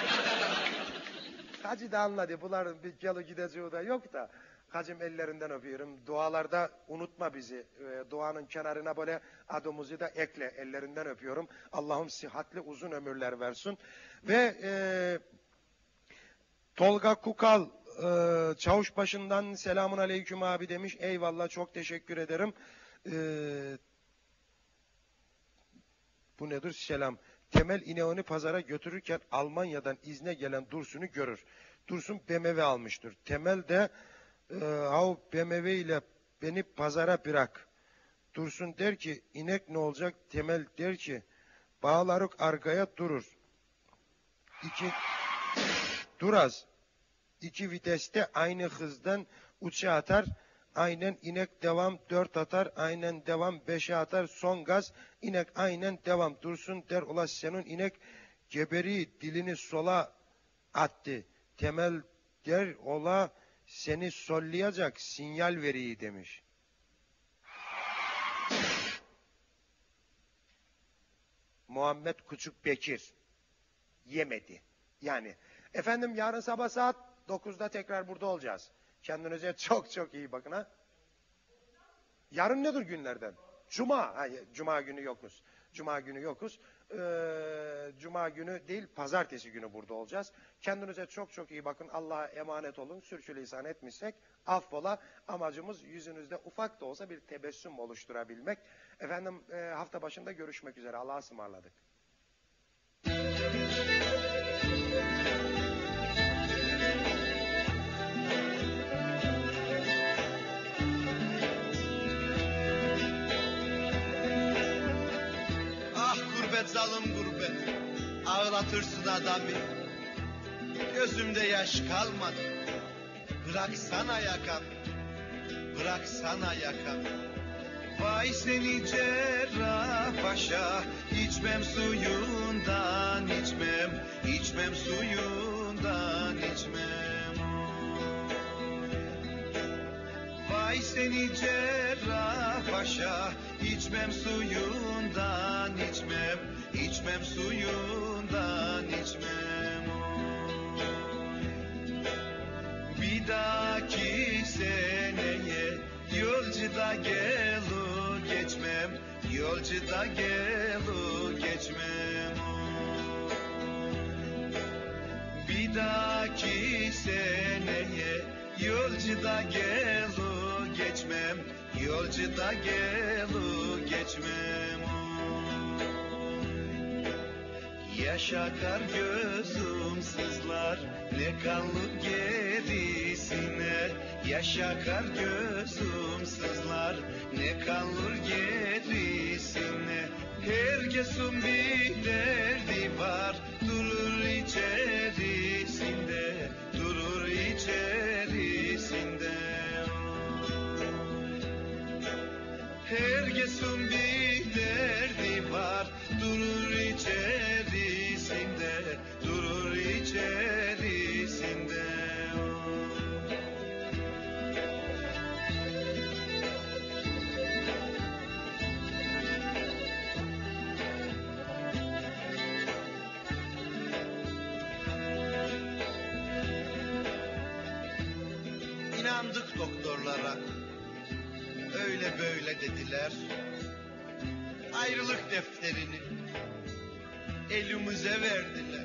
Hacı da anladı. Bunların bir geli gideceği de yok da. Hacım ellerinden öpüyorum. Dualarda unutma bizi. E, duanın kenarına böyle adımızı da ekle. Ellerinden öpüyorum. Allah'ım sıhhatli uzun ömürler versin. Ve e, Tolga Kukal Ee, Çavuşbaşı'ndan selamun aleyküm abi demiş. Eyvallah çok teşekkür ederim. Ee, bu nedir? Selam. Temel ineğini pazara götürürken Almanya'dan izne gelen Dursun'u görür. Dursun B M W almıştır. Temel de e, av B M W ile beni pazara bırak. Dursun der ki inek ne olacak? Temel der ki bağlarık arkaya durur. İki dur az. İki viteste aynı hızdan uça atar. Aynen inek devam dört atar. Aynen devam beşe atar. Son gaz inek aynen devam. Dursun der ola senin inek geberi dilini sola attı. Temel der ola seni sollayacak sinyal veriyi demiş. Muhammed Küçük Bekir yemedi. Yani efendim yarın sabah saat dokuzda tekrar burada olacağız. Kendinize çok çok iyi bakın ha. Yarın nedir günlerden? Cuma. Hayır, Cuma günü yokuz. Cuma günü yokuz. Ee, Cuma günü değil, pazartesi günü burada olacağız. Kendinize çok çok iyi bakın. Allah'a emanet olun. Sürçülisan etmişsek affola. Amacımız yüzünüzde ufak da olsa bir tebessüm oluşturabilmek. Efendim e, hafta başında görüşmek üzere. Allah'a ısmarladık. Zalim gurbet ağlatırsın adamı, gözümde yaş kalmadı. Bıraksana yakam, bıraksana yakam. Vay seni cerrah paşa, içmem suyundan içmem, içmem suyundan içmem. Vay seni cerrah paşa, içmem suyundan içmem, içmem suyundan içmem. Bir dahaki seneye yolcuda gelu geçmem, yolcuda gelu geçmem. Bir dahaki seneye yolcuda gelu geçmem, yolcuda gelu geçmem. Yaşakar gözüm sızlar, ne kalır gerisine. Yaşakar gözüm sızlar, ne kalır gerisine. Herkesin bir derdi var, durur içerisinde, durur Dayandık doktorlara. Öyle böyle dediler. Ayrılık defterini elimize verdiler.